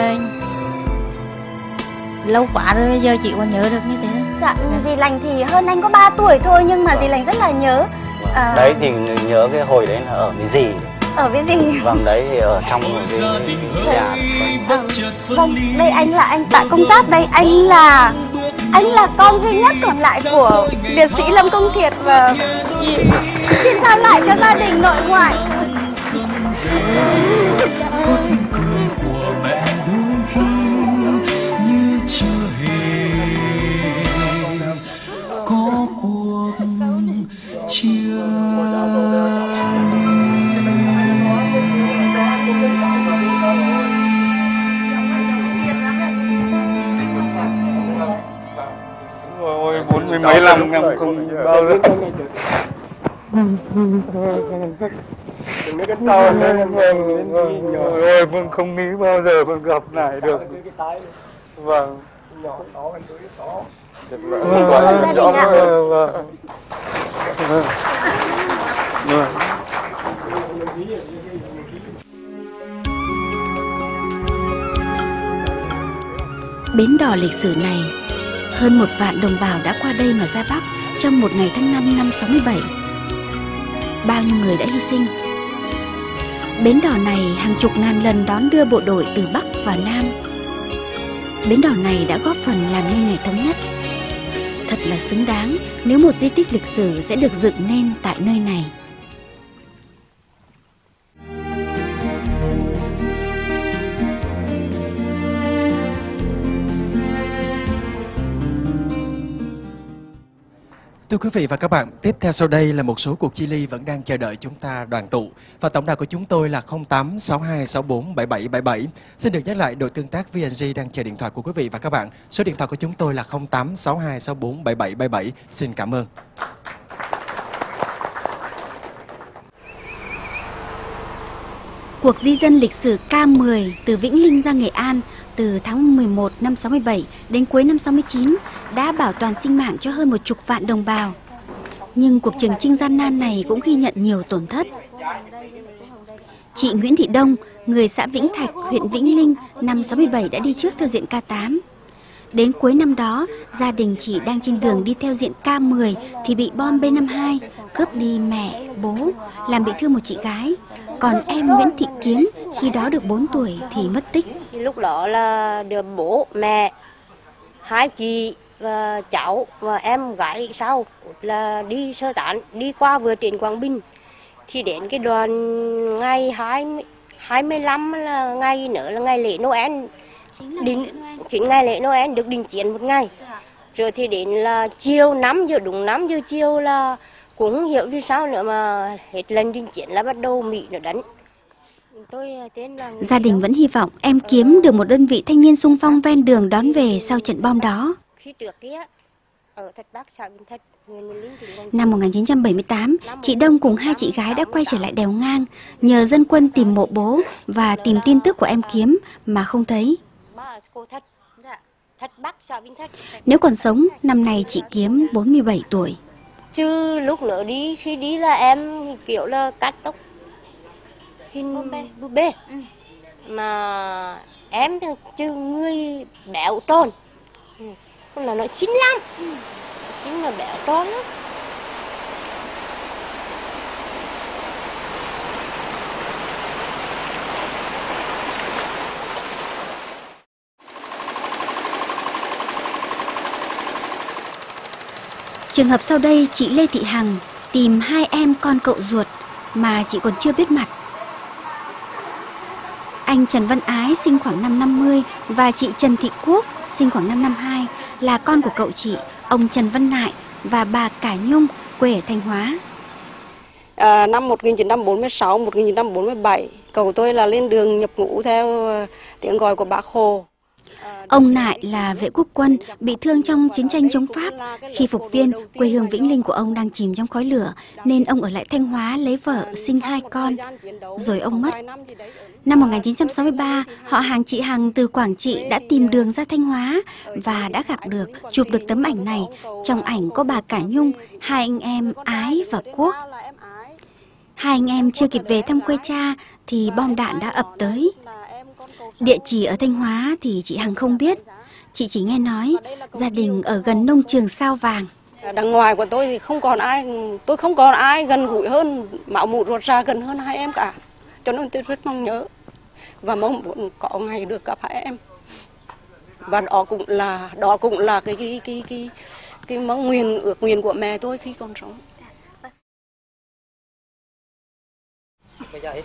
lâu quá rồi giờ chị còn nhớ được như thế. Dạ, dì Lành thì hơn anh có 3 tuổi thôi nhưng mà dì Lành rất là nhớ. Đấy thì nhớ cái hồi đấy là ở với dì. Ở với dì. Vâng, đấy thì ở trong cái nhà. Vâng, đây anh là anh Tạ Công Giáp đây, anh là con duy nhất còn lại của liệt sĩ Lâm Công Thiệt và xin giao lại cho gia đình nội ngoại. có tiếng cười của mẹ đôi khi như chưa hề có cuộc chia ôi 40 mấy năm em không bao giờ ôi Phương không nghĩ bao giờ Phương gặp lại được. Vâng. Bến đò lịch sử này, hơn 1 vạn đồng bào đã qua đây mà ra Bắc trong một ngày tháng 5 năm 67. Bao nhiêu người đã hy sinh. Bến đò này hàng chục ngàn lần đón đưa bộ đội từ Bắc và Nam. Bến đò này đã góp phần làm nên ngày thống nhất. Thật là xứng đáng nếu một di tích lịch sử sẽ được dựng nên tại nơi này. Thưa quý vị và các bạn, tiếp theo sau đây là một số cuộc chia ly vẫn đang chờ đợi chúng ta đoàn tụ. Và tổng đài của chúng tôi là 0862647777. Xin được nhắc lại đội tương tác VNG đang chờ điện thoại của quý vị và các bạn. Số điện thoại của chúng tôi là 0862647777. Xin cảm ơn. Cuộc di dân lịch sử K10 từ Vĩnh Linh ra Nghệ An từ tháng 11 năm 67 đến cuối năm 69 đã bảo toàn sinh mạng cho hơn 10 vạn đồng bào. Nhưng cuộc trường chinh gian nan này cũng ghi nhận nhiều tổn thất. Chị Nguyễn Thị Đông, người xã Vĩnh Thạch, huyện Vĩnh Linh, năm 67 đã đi trước theo diện K8. Đến cuối năm đó, gia đình chị đang trên đường đi theo diện K10 thì bị bom B52 cướp đi mẹ, bố, làm bị thương một chị gái. Còn em Nguyễn Thị Kiếm khi đó được 4 tuổi thì mất tích. Lúc đó là được bố, mẹ, 2 chị và cháu và em gái sau là đi sơ tán, đi qua vừa trên Quảng Bình. Thì đến cái đoàn ngày 25 là ngày nữa là ngày lễ Noel. Chính ngày lễ Noel được đình chiến 1 ngày. Rồi thì đến là chiều 5 giờ, đúng 5 giờ chiều là cũng không hiểu vì sao nữa mà hết lần đình chiến là bắt đầu Mỹ nó đánh. Gia đình vẫn hy vọng em Kiếm được một đơn vị thanh niên xung phong ven đường đón về sau trận bom đó. Năm 1978, chị Đông cùng 2 chị gái đã quay trở lại đèo ngang, nhờ dân quân tìm mộ bố và tìm tin tức của em Kiếm mà không thấy. Nếu còn sống, năm nay chị Kiếm 47 tuổi. Chứ lúc nữa đi, khi đi là em kiểu là cắt tóc hình búp bê. Mà em chứ người béo tròn. Là nó xinh lắm. Xinh là béo tròn lắm. Trường hợp sau đây, chị Lê Thị Hằng tìm 2 em con cậu ruột mà chị còn chưa biết mặt. Anh Trần Văn Ái sinh khoảng năm 50 và chị Trần Thị Quốc sinh khoảng năm 52 là con của cậu chị, ông Trần Văn Nại và bà Cả Nhung quê ở Thanh Hóa. Năm 1946, 1947, cậu tôi là lên đường nhập ngũ theo tiếng gọi của Bác Hồ. Ông Nại là vệ quốc quân bị thương trong chiến tranh chống Pháp. Khi phục viên, quê hương Vĩnh Linh của ông đang chìm trong khói lửa nên ông ở lại Thanh Hóa lấy vợ, sinh 2 con. Rồi ông mất. Năm 1963, họ hàng chị Hằng từ Quảng Trị đã tìm đường ra Thanh Hóa và đã gặp được, chụp được tấm ảnh này. Trong ảnh có bà Cả Nhung, 2 anh em Ái và Quốc. 2 anh em chưa kịp về thăm quê cha thì bom đạn đã ập tới. Địa chỉ ở Thanh Hóa thì chị Hằng không biết. Chị chỉ nghe nói gia đình ở gần nông trường Sao Vàng. Đằng ngoài của tôi thì không còn ai, tôi không còn ai gần gũi hơn, máu mủ ruột ra gần hơn 2 em cả. Cho nên tôi rất mong nhớ và mong muốn có ngày được gặp 2 em. Và đó cũng là cái mong nguyện, ước nguyện của mẹ tôi khi còn sống.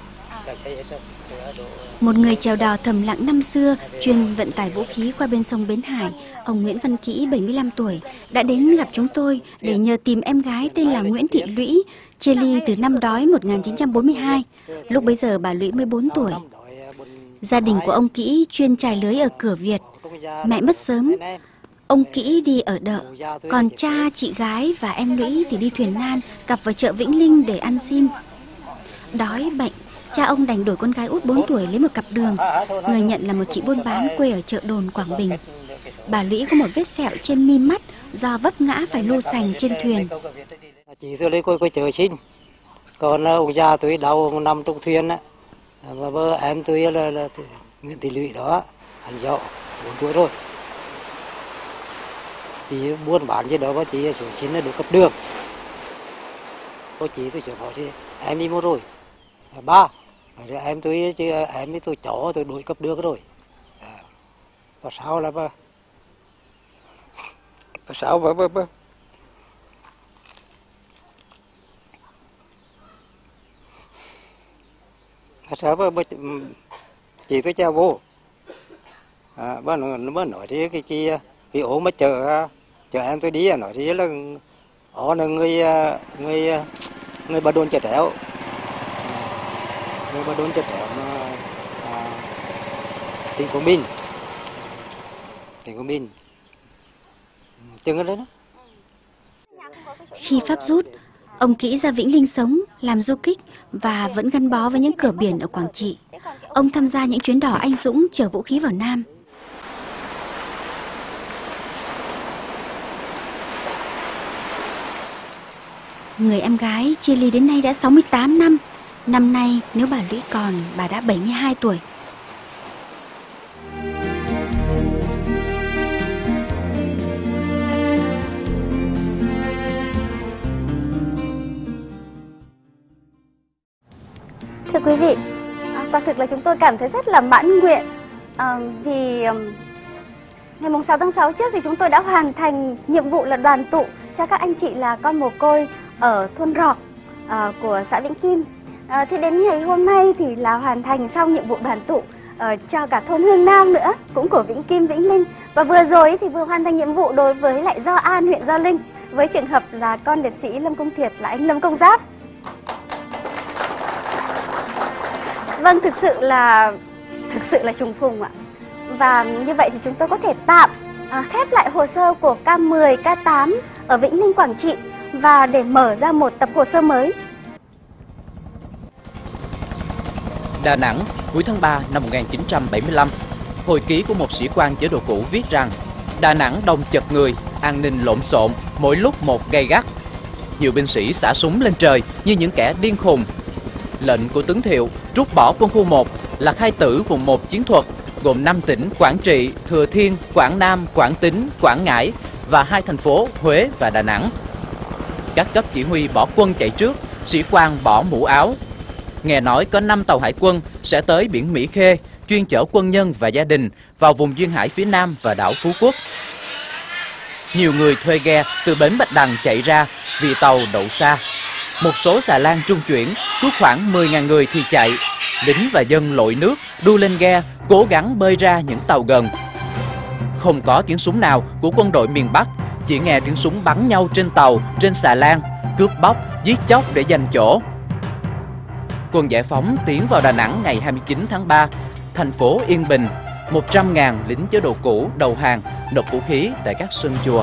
Một người chèo đò thầm lặng năm xưa, chuyên vận tải vũ khí qua bên sông Bến Hải, ông Nguyễn Văn Kỹ, 75 tuổi, đã đến gặp chúng tôi để nhờ tìm em gái tên là Nguyễn Thị Lũy, chia ly từ năm đói 1942. Lúc bấy giờ bà Lũy mới 4 tuổi. Gia đình của ông Kỹ chuyên trải lưới ở Cửa Việt. Mẹ mất sớm, ông Kỹ đi ở đợ, còn cha, chị gái và em Lũy thì đi thuyền nan cặp vào chợ Vĩnh Linh để ăn xin. Đói bệnh, cha ông đành đổi con gái út 4 tuổi lấy một cặp đường. Người nhận là một chị buôn bán quê ở chợ Đồn, Quảng Bình. Bà Lũy có một vết sẹo trên mi mắt do vấp ngã phải lô sành trên thuyền. Chị tôi lên coi chợ xin, còn ông già tôi đau nằm trong thuyền á, và vợ em tôi là Nguyễn Thị Lũy đó, anh dậu 4 tuổi rồi. Chị buôn bán gì đó và chị xuống xin là được cấp đường. Cô chị tôi hỏi thì em đi mua rồi, ba, em tôi chứ em với tôi chó tôi đổi cấp đường rồi. Và sau là sao chị tôi chào vô, bà nói thì cái ổ mà chợ em tôi đi nói thì là ó là người Bà Đôn Chợ Tréo, người Bà Đôn Chợ Tréo mà tỉnh Quảng Bình, chừng ở đấy đó. Khi Pháp rút, ông Kỹ ra Vĩnh Linh sống, làm du kích và vẫn gắn bó với những cửa biển ở Quảng Trị. Ông tham gia những chuyến đò anh dũng chở vũ khí vào Nam. Người em gái chia ly đến nay đã 68 năm. Năm nay nếu bà Lũy còn, bà đã 72 tuổi. Thưa quý vị, quả thực là chúng tôi cảm thấy rất là mãn nguyện vì ngày 6 tháng 6 trước thì chúng tôi đã hoàn thành nhiệm vụ là đoàn tụ cho các anh chị là con mồ côi ở thôn Rọc của xã Vĩnh Kim. Thì đến ngày hôm nay thì là hoàn thành xong nhiệm vụ đoàn tụ cho cả thôn Hương Nam nữa, cũng của Vĩnh Kim, Vĩnh Linh. Và vừa rồi thì vừa hoàn thành nhiệm vụ đối với lại Gio An, huyện Gio Linh, với trường hợp là con liệt sĩ Lâm Công Thiệt là anh Lâm Công Giáp. Vâng, thực sự là trùng phùng ạ. Và như vậy thì chúng tôi có thể tạm khép lại hồ sơ của K10, K8 ở Vĩnh Linh, Quảng Trị và để mở ra một tập hồ sơ mới. Đà Nẵng, cuối tháng 3 năm 1975, hồi ký của một sĩ quan chế độ cũ viết rằng Đà Nẵng đông chật người, an ninh lộn xộn, mỗi lúc một gay gắt. Nhiều binh sĩ xả súng lên trời như những kẻ điên khùng. Lệnh của tướng Thiệu rút bỏ quân khu 1 là khai tử vùng 1 chiến thuật gồm 5 tỉnh Quảng Trị, Thừa Thiên, Quảng Nam, Quảng Tín, Quảng Ngãi và 2 thành phố Huế và Đà Nẵng. Các cấp chỉ huy bỏ quân chạy trước, sĩ quan bỏ mũ áo. Nghe nói có 5 tàu hải quân sẽ tới biển Mỹ Khê, chuyên chở quân nhân và gia đình vào vùng duyên hải phía Nam và đảo Phú Quốc. Nhiều người thuê ghe từ bến Bạch Đằng chạy ra vì tàu đậu xa. Một số xà lan trung chuyển, cứ khoảng 10.000 người thì chạy. Lính và dân lội nước, đu lên ghe, cố gắng bơi ra những tàu gần. Không có tiếng súng nào của quân đội miền Bắc, chỉ nghe tiếng súng bắn nhau trên tàu, trên xà lan, cướp bóc, giết chóc để giành chỗ. Quân giải phóng tiến vào Đà Nẵng ngày 29 tháng 3, thành phố yên bình. 100.000 lính chế độ cũ đầu hàng, nộp vũ khí tại các sân chùa.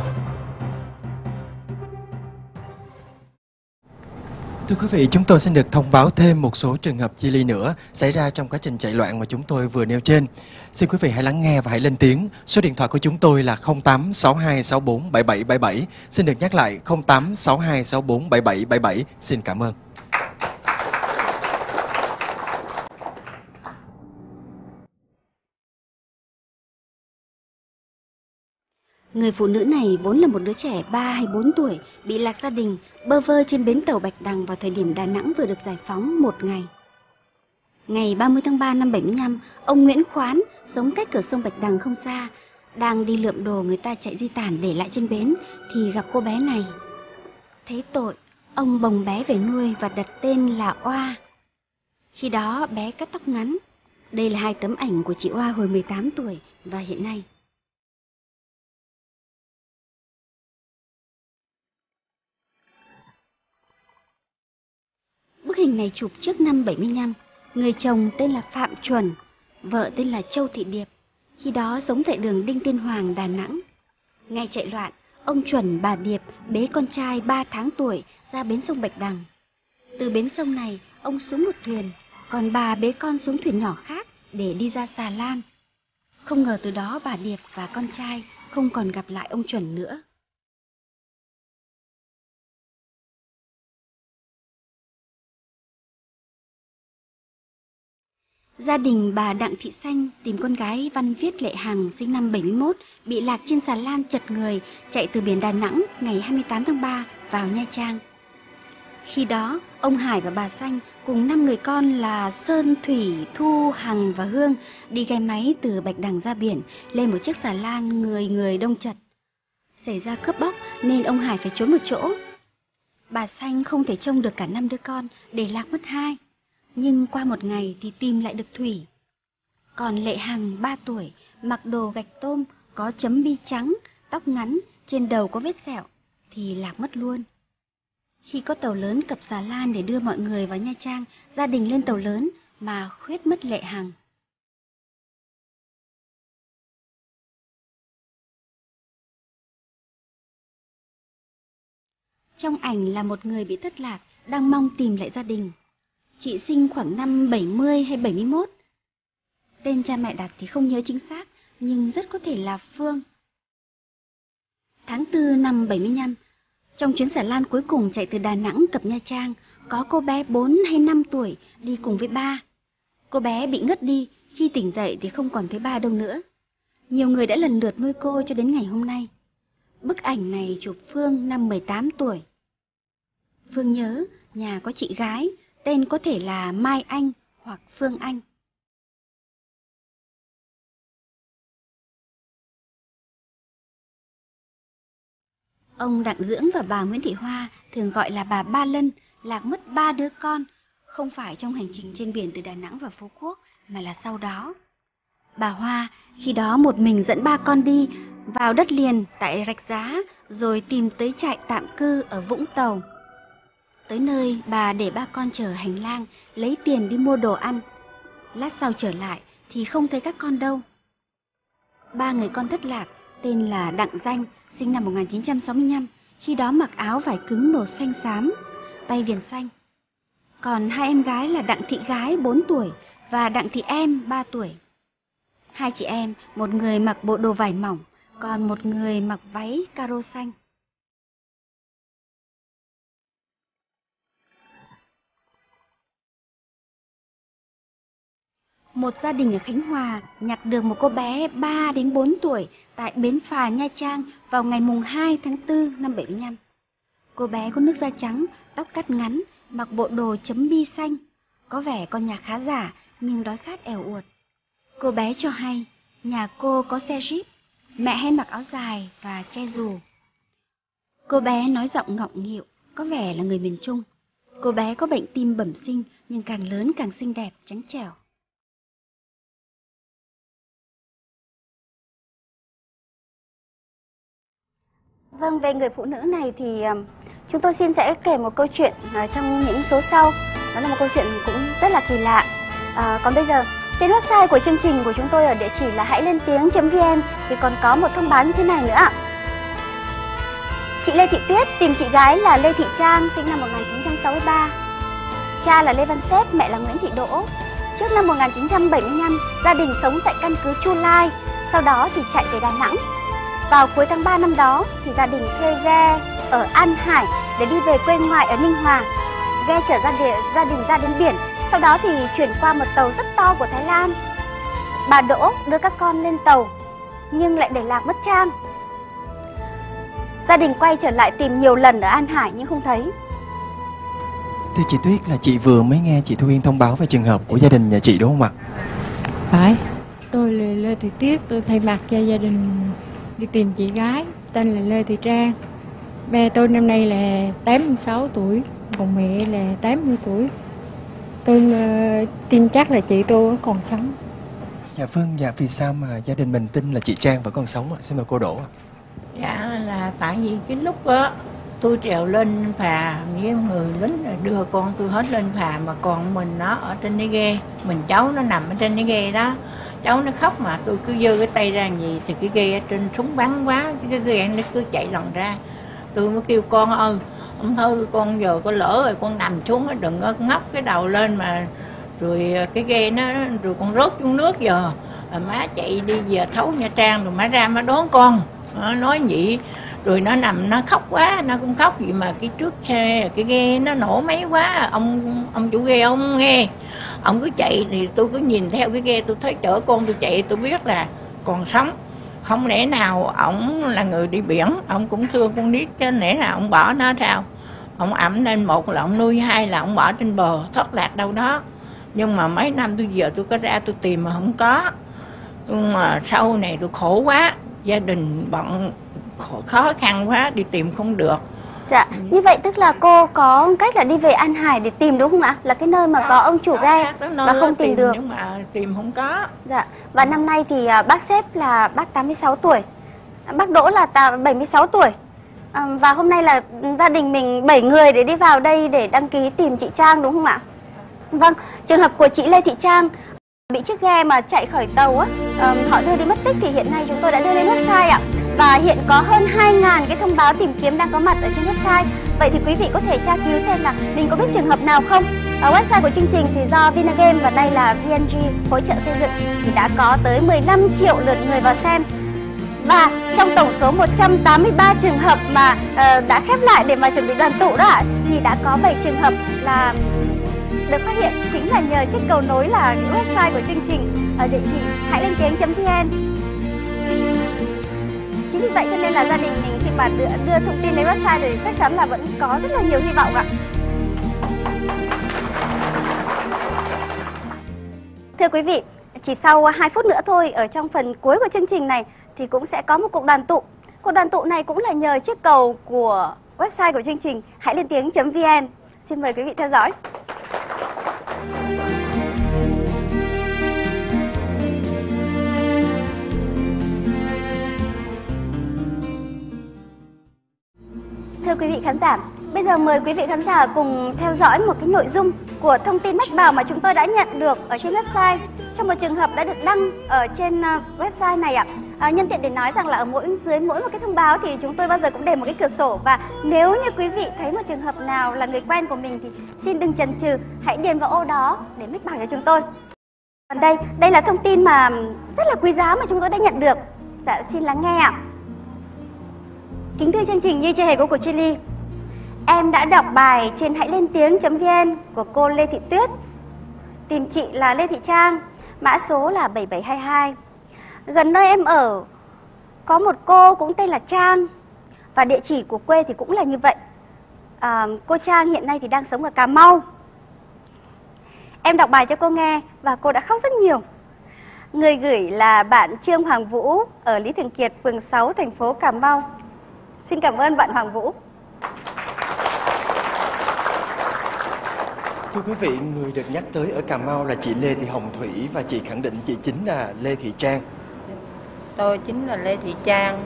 Thưa quý vị, chúng tôi xin được thông báo thêm một số trường hợp chia ly nữa xảy ra trong quá trình chạy loạn mà chúng tôi vừa nêu trên. Xin quý vị hãy lắng nghe và hãy lên tiếng. Số điện thoại của chúng tôi là 0862647777. Xin được nhắc lại 0862647777. Xin cảm ơn. Người phụ nữ này vốn là một đứa trẻ 3 hay 4 tuổi, bị lạc gia đình, bơ vơ trên bến tàu Bạch Đằng vào thời điểm Đà Nẵng vừa được giải phóng một ngày. Ngày 30 tháng 3 năm 75, ông Nguyễn Khoán, sống cách cửa sông Bạch Đằng không xa, đang đi lượm đồ người ta chạy di tản để lại trên bến, thì gặp cô bé này. Thấy tội, ông bồng bé về nuôi và đặt tên là Oa. Khi đó bé cắt tóc ngắn. Đây là 2 tấm ảnh của chị Hoa hồi 18 tuổi và hiện nay. Bức hình này chụp trước năm 75. Người chồng tên là Phạm Chuẩn, vợ tên là Châu Thị Điệp. Khi đó sống tại đường Đinh Tiên Hoàng, Đà Nẵng. Ngày chạy loạn, ông Chuẩn bà Điệp bế con trai 3 tháng tuổi ra bến sông Bạch Đằng. Từ bến sông này, ông xuống một thuyền, còn bà bế con xuống thuyền nhỏ khác để đi ra Xà Lan. Không ngờ từ đó bà Điệp và con trai không còn gặp lại ông Chuẩn nữa. Gia đình bà Đặng Thị Xanh tìm con gái Văn Viết Lệ Hằng sinh năm 71 bị lạc trên xà lan chật người chạy từ biển Đà Nẵng ngày 28 tháng 3 vào Nha Trang. Khi đó, ông Hải và bà Xanh cùng 5 người con là Sơn, Thủy, Thu, Hằng và Hương đi ghe máy từ Bạch Đằng ra biển lên một chiếc xà lan người đông chật. Xảy ra cướp bóc nên ông Hải phải trốn một chỗ. Bà Xanh không thể trông được cả 5 đứa con, để lạc mất 2. Nhưng qua một ngày thì tìm lại được Thủy. Còn Lệ Hằng 3 tuổi, mặc đồ gạch tôm, có chấm bi trắng, tóc ngắn, trên đầu có vết sẹo, thì lạc mất luôn. Khi có tàu lớn cập xà lan để đưa mọi người vào Nha Trang, gia đình lên tàu lớn mà khuyết mất Lệ Hằng. Trong ảnh là một người bị thất lạc, đang mong tìm lại gia đình. Chị sinh khoảng năm 70 hay 71. Tên cha mẹ đặt thì không nhớ chính xác, nhưng rất có thể là Phương. Tháng 4 năm 75, trong chuyến xà lan cuối cùng chạy từ Đà Nẵng cập Nha Trang, có cô bé 4 hay 5 tuổi đi cùng với ba. Cô bé bị ngất đi, khi tỉnh dậy thì không còn thấy ba đâu nữa. Nhiều người đã lần lượt nuôi cô cho đến ngày hôm nay. Bức ảnh này chụp Phương năm 18 tuổi. Phương nhớ nhà có chị gái, tên có thể là Mai Anh hoặc Phương Anh. Ông Đặng Dưỡng và bà Nguyễn Thị Hoa, thường gọi là bà Ba Lân, lạc mất 3 đứa con, không phải trong hành trình trên biển từ Đà Nẵng và Phú Quốc, mà là sau đó. Bà Hoa khi đó một mình dẫn 3 con đi vào đất liền tại Rạch Giá, rồi tìm tới trại tạm cư ở Vũng Tàu. Tới nơi, bà để 3 con chờ hành lang, lấy tiền đi mua đồ ăn. Lát sau trở lại thì không thấy các con đâu. 3 người con thất lạc, tên là Đặng Danh, sinh năm 1965, khi đó mặc áo vải cứng màu xanh xám, tay viền xanh. Còn 2 em gái là Đặng Thị Gái 4 tuổi và Đặng Thị Em 3 tuổi. 2 chị em, một người mặc bộ đồ vải mỏng, còn một người mặc váy caro xanh. Một gia đình ở Khánh Hòa nhặt được một cô bé 3 đến 4 tuổi tại bến phà Nha Trang vào ngày mùng 2 tháng 4 năm 75. Cô bé có nước da trắng, tóc cắt ngắn, mặc bộ đồ chấm bi xanh. Có vẻ con nhà khá giả nhưng đói khát èo uột. Cô bé cho hay nhà cô có xe Jeep, mẹ hay mặc áo dài và che dù. Cô bé nói giọng ngọng nghịu, có vẻ là người miền Trung. Cô bé có bệnh tim bẩm sinh nhưng càng lớn càng xinh đẹp, trắng trẻo. Vâng, về người phụ nữ này thì chúng tôi sẽ kể một câu chuyện trong những số sau. Đó là một câu chuyện cũng rất là kỳ lạ. Còn bây giờ, trên website của chương trình của chúng tôi ở địa chỉ là hãy lên tiếng.vn thì còn có một thông báo như thế này nữa ạ. Chị Lê Thị Tuyết tìm chị gái là Lê Thị Trang, sinh năm 1963. Cha là Lê Văn Xếp, mẹ là Nguyễn Thị Đỗ. Trước năm 1975, gia đình sống tại căn cứ Chu Lai, sau đó thì chạy về Đà Nẵng. Vào cuối tháng 3 năm đó thì gia đình thuê ghe ở An Hải để đi về quê ngoại ở Ninh Hòa. Ghe chở gia đình ra đến biển, sau đó thì chuyển qua một tàu rất to của Thái Lan. Bà Đỗ đưa các con lên tàu nhưng lại để lạc mất Trang. Gia đình quay trở lại tìm nhiều lần ở An Hải nhưng không thấy. Thưa chị Tuyết, là chị vừa mới nghe chị Thu Yên thông báo về trường hợp của gia đình nhà chị đúng không ạ? Phải, tôi là Lê Thị Tuyết, tôi thay mặt cho gia đình đi tìm chị gái tên là Lê Thị Trang. Mẹ tôi năm nay là 86 tuổi, còn mẹ là 80 tuổi. tôi tin chắc là chị tôi vẫn còn sống. Dạ vâng, dạ vì sao mà gia đình mình tin là chị Trang vẫn còn sống ạ? Xin mời cô Đỗ ạ. Dạ là tại vì cái lúc đó tôi trèo lên phà với người lính đưa con tôi hết lên phà, mà còn mình nó ở trên cái ghe, mình cháu nó nằm ở trên cái ghe đó, cháu nó khóc mà tôi cứ giơ cái tay ra gì thì cái ghe trên súng bắn quá, cái ghe nó cứ chạy lần ra. Tôi mới kêu con ơi, ông Thư con giờ có lỡ rồi con nằm xuống đừng có ngóc cái đầu lên mà rồi cái ghe nó rồi con rớt xuống nước giờ. Má chạy đi về thấu Nha Trang rồi má ra má đón con. Nó nói vậy rồi nó nằm nó khóc quá, nó cũng khóc gì mà cái trước xe cái ghe nó nổ máy quá, ông chủ ghe ông nghe, ông cứ chạy thì tôi cứ nhìn theo cái ghe, tôi thấy chở con tôi chạy, tôi biết là còn sống. Không lẽ nào ổng là người đi biển, ông cũng thương con nít chứ lẽ nào ông bỏ nó sao? Ông ẵm lên, một là ông nuôi, hai là ông bỏ trên bờ thất lạc đâu đó. Nhưng mà mấy năm tôi giờ tôi có ra tôi tìm mà không có. Nhưng mà sau này tôi khổ quá, gia đình bận khó khăn quá, đi tìm không được. Dạ, như vậy tức là cô có cách là đi về An Hải để tìm đúng không ạ? Là cái nơi mà có ông chủ ghe mà không tìm được. Nhưng mà tìm không có. Dạ, và năm nay thì bác Xếp là bác 86 tuổi, bác Đỗ là 76 tuổi. Và hôm nay là gia đình mình 7 người để đi vào đây để đăng ký tìm chị Trang đúng không ạ? Vâng, trường hợp của chị Lê Thị Trang bị chiếc ghe mà chạy khỏi tàu á, họ đưa đi mất tích thì hiện nay chúng tôi đã đưa lên website ạ. Và hiện có hơn 2.000 cái thông báo tìm kiếm đang có mặt ở trên website. Vậy thì quý vị có thể tra cứu xem là mình có biết trường hợp nào không. Ở website của chương trình thì do Vinagame và đây là VNG hỗ trợ xây dựng thì đã có tới 15 triệu lượt người vào xem. Và trong tổng số 183 trường hợp mà đã khép lại để mà chuẩn bị đoàn tụ đó thì đã có 7 trường hợp là được phát hiện chính là nhờ chiếc cầu nối là website của chương trình ở địa chỉ hãy lên tiếng.vn. Chính vì vậy cho nên là gia đình mình khi mà đưa thông tin lên website thì chắc chắn là vẫn có rất là nhiều hy vọng ạ. Thưa quý vị, chỉ sau 2 phút nữa thôi, ở trong phần cuối của chương trình này thì cũng sẽ có một cuộc đoàn tụ. Cuộc đoàn tụ này cũng là nhờ chiếc cầu của website của chương trình hãy lên tiếng.vn. Xin mời quý vị theo dõi. Thưa quý vị khán giả, bây giờ mời quý vị khán giả cùng theo dõi một cái nội dung của thông tin mách bảo mà chúng tôi đã nhận được ở trên website trong một trường hợp đã được đăng ở trên website này ạ. Nhân tiện để nói rằng là ở dưới mỗi một cái thông báo thì chúng tôi bao giờ cũng để một cái cửa sổ, và nếu như quý vị thấy một trường hợp nào là người quen của mình thì xin đừng chần chừ, hãy điền vào ô đó để mách bảo cho chúng tôi. Còn đây là thông tin mà rất là quý giá mà chúng tôi đã nhận được. Dạ, xin lắng nghe ạ. Kính thưa chương trình Như Chưa Hề Có Của Chili, em đã đọc bài trên hãy lên tiếng.vn của cô Lê Thị Tuyết. Tìm chị là Lê Thị Trang, mã số là 7722. Gần nơi em ở có một cô cũng tên là Trang và địa chỉ của quê thì cũng là như vậy. Cô Trang hiện nay thì đang sống ở Cà Mau. Em đọc bài cho cô nghe và cô đã khóc rất nhiều. Người gửi là bạn Trương Hoàng Vũ ở Lý Thường Kiệt, phường 6, thành phố Cà Mau. Xin cảm ơn bạn Hoàng Vũ. Thưa quý vị, người được nhắc tới ở Cà Mau là chị Lê Thị Hồng Thủy và chị khẳng định chị chính là Lê Thị Trang. Tôi chính là Lê Thị Trang.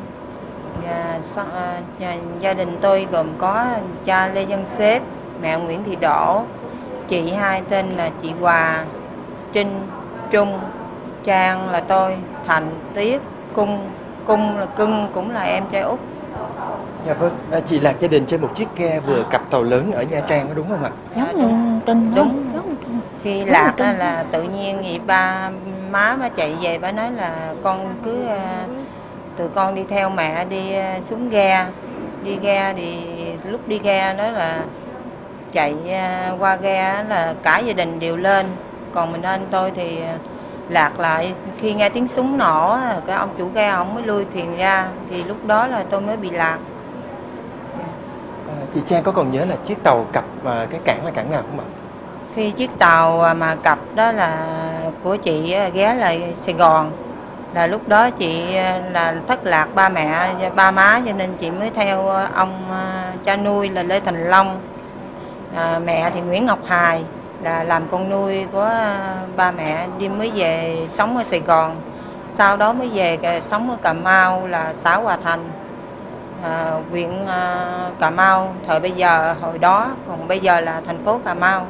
Gia đình tôi gồm có cha Lê Văn Xếp, mẹ Nguyễn Thị Đỗ, chị hai tên là chị Hòa, Trinh, Trung, Trang là tôi, Thành, Tuyết, Cung là Cưng cũng là em trai út. Dạ vâng, chị lạc gia đình trên một chiếc ghe vừa cập tàu lớn ở Nha Trang, có đúng không ạ? Đúng. Khi lạc là tự nhiên thì ba má chạy về, bà nói là con cứ tụi con đi theo mẹ đi xuống ghe. Đi ghe thì lúc đi ghe đó là chạy qua ghe là cả gia đình đều lên, còn mình anh tôi thì lạc lại. Khi nghe tiếng súng nổ cái ông chủ ghe ông mới lui thuyền ra, thì lúc đó là tôi mới bị lạc. Chị Trang có còn nhớ là chiếc tàu cập cái cảng là cảng nào không ạ? Khi chiếc tàu mà cập đó là của chị ghé lại Sài Gòn, là lúc đó chị là thất lạc ba mẹ ba má, cho nên chị mới theo ông cha nuôi là Lê Thành Long, mẹ thì Nguyễn Ngọc Hài, là làm con nuôi của ba mẹ, đi mới về sống ở Sài Gòn, sau đó mới về sống ở Cà Mau là xã Hòa Thành, huyện Cà Mau thời bây giờ, hồi đó, còn bây giờ là thành phố Cà Mau.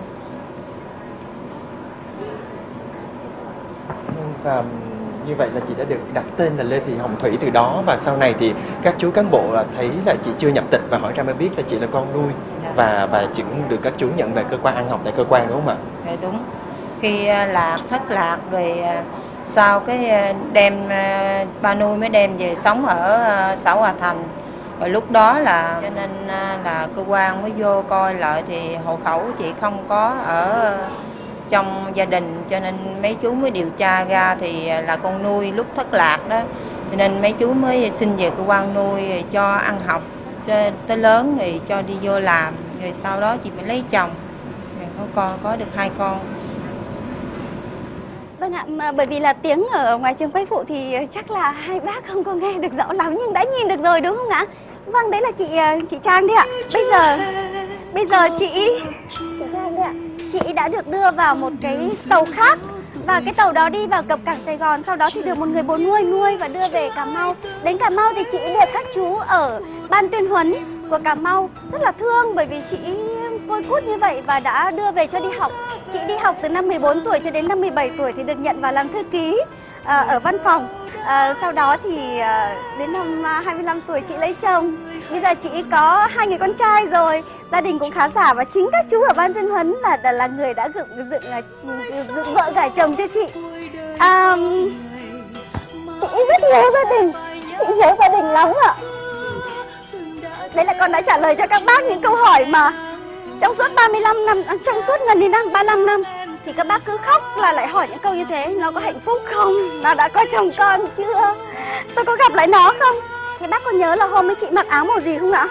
Và như vậy là chị đã được đặt tên là Lê Thị Hồng Thủy từ đó, và sau này thì các chú cán bộ thấy là chị chưa nhập tịch và hỏi ra mới biết là chị là con nuôi, và chị cũng được các chú nhận về cơ quan ăn học tại cơ quan, đúng không ạ? Dạ đúng. Khi thất lạc rồi sau cái đem ba nuôi mới đem về sống ở xã Hòa Thành. Rồi lúc đó là cho nên là cơ quan mới vô coi lại thì hộ khẩu chị không có ở trong gia đình, cho nên mấy chú mới điều tra ra thì là con nuôi lúc thất lạc đó, cho nên mấy chú mới xin về cơ quan nuôi rồi cho ăn học tới lớn rồi cho đi vô làm, rồi sau đó chị mới lấy chồng, rồi có được 2 con. Vâng ạ, mà bởi vì là tiếng ở ngoài trường quay phụ thì chắc là hai bác không có nghe được rõ lắm nhưng đã nhìn được rồi đúng không ạ? Vâng, đấy là chị Trang đấy ạ. Bây giờ chị Trang đấy ạ. Chị đã được đưa vào một cái tàu khác, và cái tàu đó đi vào cập cảng Sài Gòn, sau đó thì được một người bố nuôi và đưa về Cà Mau. Đến Cà Mau thì chị được các chú ở ban tuyên huấn của Cà Mau rất là thương, bởi vì chị côi cút như vậy và đã đưa về cho đi học. Chị đi học từ năm 14 tuổi cho đến năm 17 tuổi thì được nhận vào làm thư ký ở văn phòng. Sau đó thì đến năm 25 tuổi chị lấy chồng. Bây giờ chị có 2 người con trai rồi, gia đình cũng khá giả, và chính các chú ở ban tuyên huấn là người đã dựng vợ gả chồng cho chị. Chị rất nhớ gia đình, chị nhớ gia đình lắm ạ. Đấy là con đã trả lời cho các bác những câu hỏi mà trong suốt 35 năm, trong suốt gần đến 35 năm thì các bác cứ khóc là lại hỏi những câu như thế. Nó có hạnh phúc không? Nó đã có chồng con chưa? Tôi có gặp lại nó không? Thế bác có nhớ là hôm ấy chị mặc áo màu gì không ạ?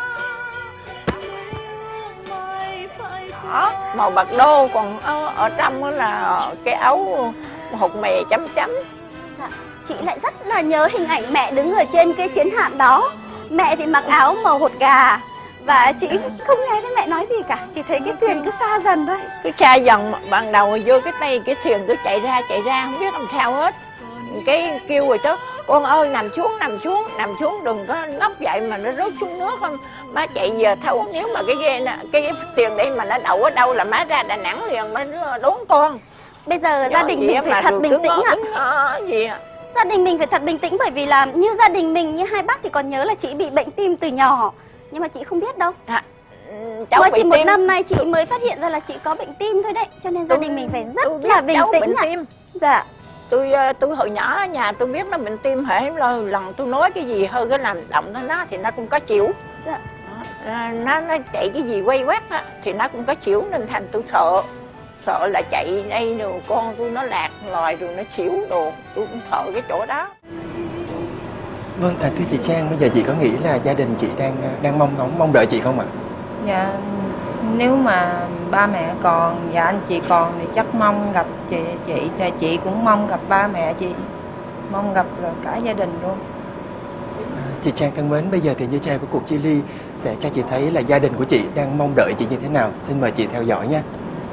Đó, màu bạc đô, còn ở trong đó là cái áo hột mè chấm chấm. Dạ, chị lại rất là nhớ hình ảnh mẹ đứng ở trên cái chiến hạm đó. Mẹ thì mặc áo màu hột gà, và chị không nghe thấy mẹ nói gì cả, chỉ thấy cái thuyền cứ xa dần thôi. Cứ xa dần, ban đầu vô cái thuyền cứ chạy ra không biết làm sao hết. Cái kêu rồi chứ, con ơi nằm xuống, đừng có ngốc vậy mà nó rớt xuống nước không. Má chạy giờ thâu, nếu mà cái thuyền đây mà nó đậu ở đâu là má ra Đà Nẵng liền, má đón con. Bây giờ gia đình mình phải thật bình tĩnh ạ. Gia đình mình phải thật bình tĩnh, bởi vì là như gia đình mình, như hai bác thì còn nhớ là chị bị bệnh tim từ nhỏ, nhưng mà chị không biết đâu. Mới chỉ 1 năm nay chị mới phát hiện ra là chị có bệnh tim thôi đấy, cho nên gia đình mình phải rất là bình tĩnh ạ. Dạ. Tôi hồi nhỏ ở nhà tôi biết nó bệnh tim, hễ lần tôi nói cái gì hơi cái làm động nó thì nó cũng có chịu. Dạ. Nó chạy cái gì quay quét á thì nó cũng có chịu, nên thành tôi sợ là chạy đây rồi con tôi nó lạc loài rồi nó xỉu đồ, tôi cũng sợ cái chỗ đó. Vâng, thưa chị Trang, bây giờ chị có nghĩ là gia đình chị đang mong đợi chị không ạ? Dạ, nếu mà ba mẹ còn và anh chị còn thì chắc mong gặp chị cũng mong gặp ba mẹ chị, mong gặp cả gia đình luôn. Chị Trang thân mến, bây giờ thì như cha của cuộc chia ly sẽ cho chị thấy là gia đình của chị đang mong đợi chị như thế nào. Xin mời chị theo dõi nha.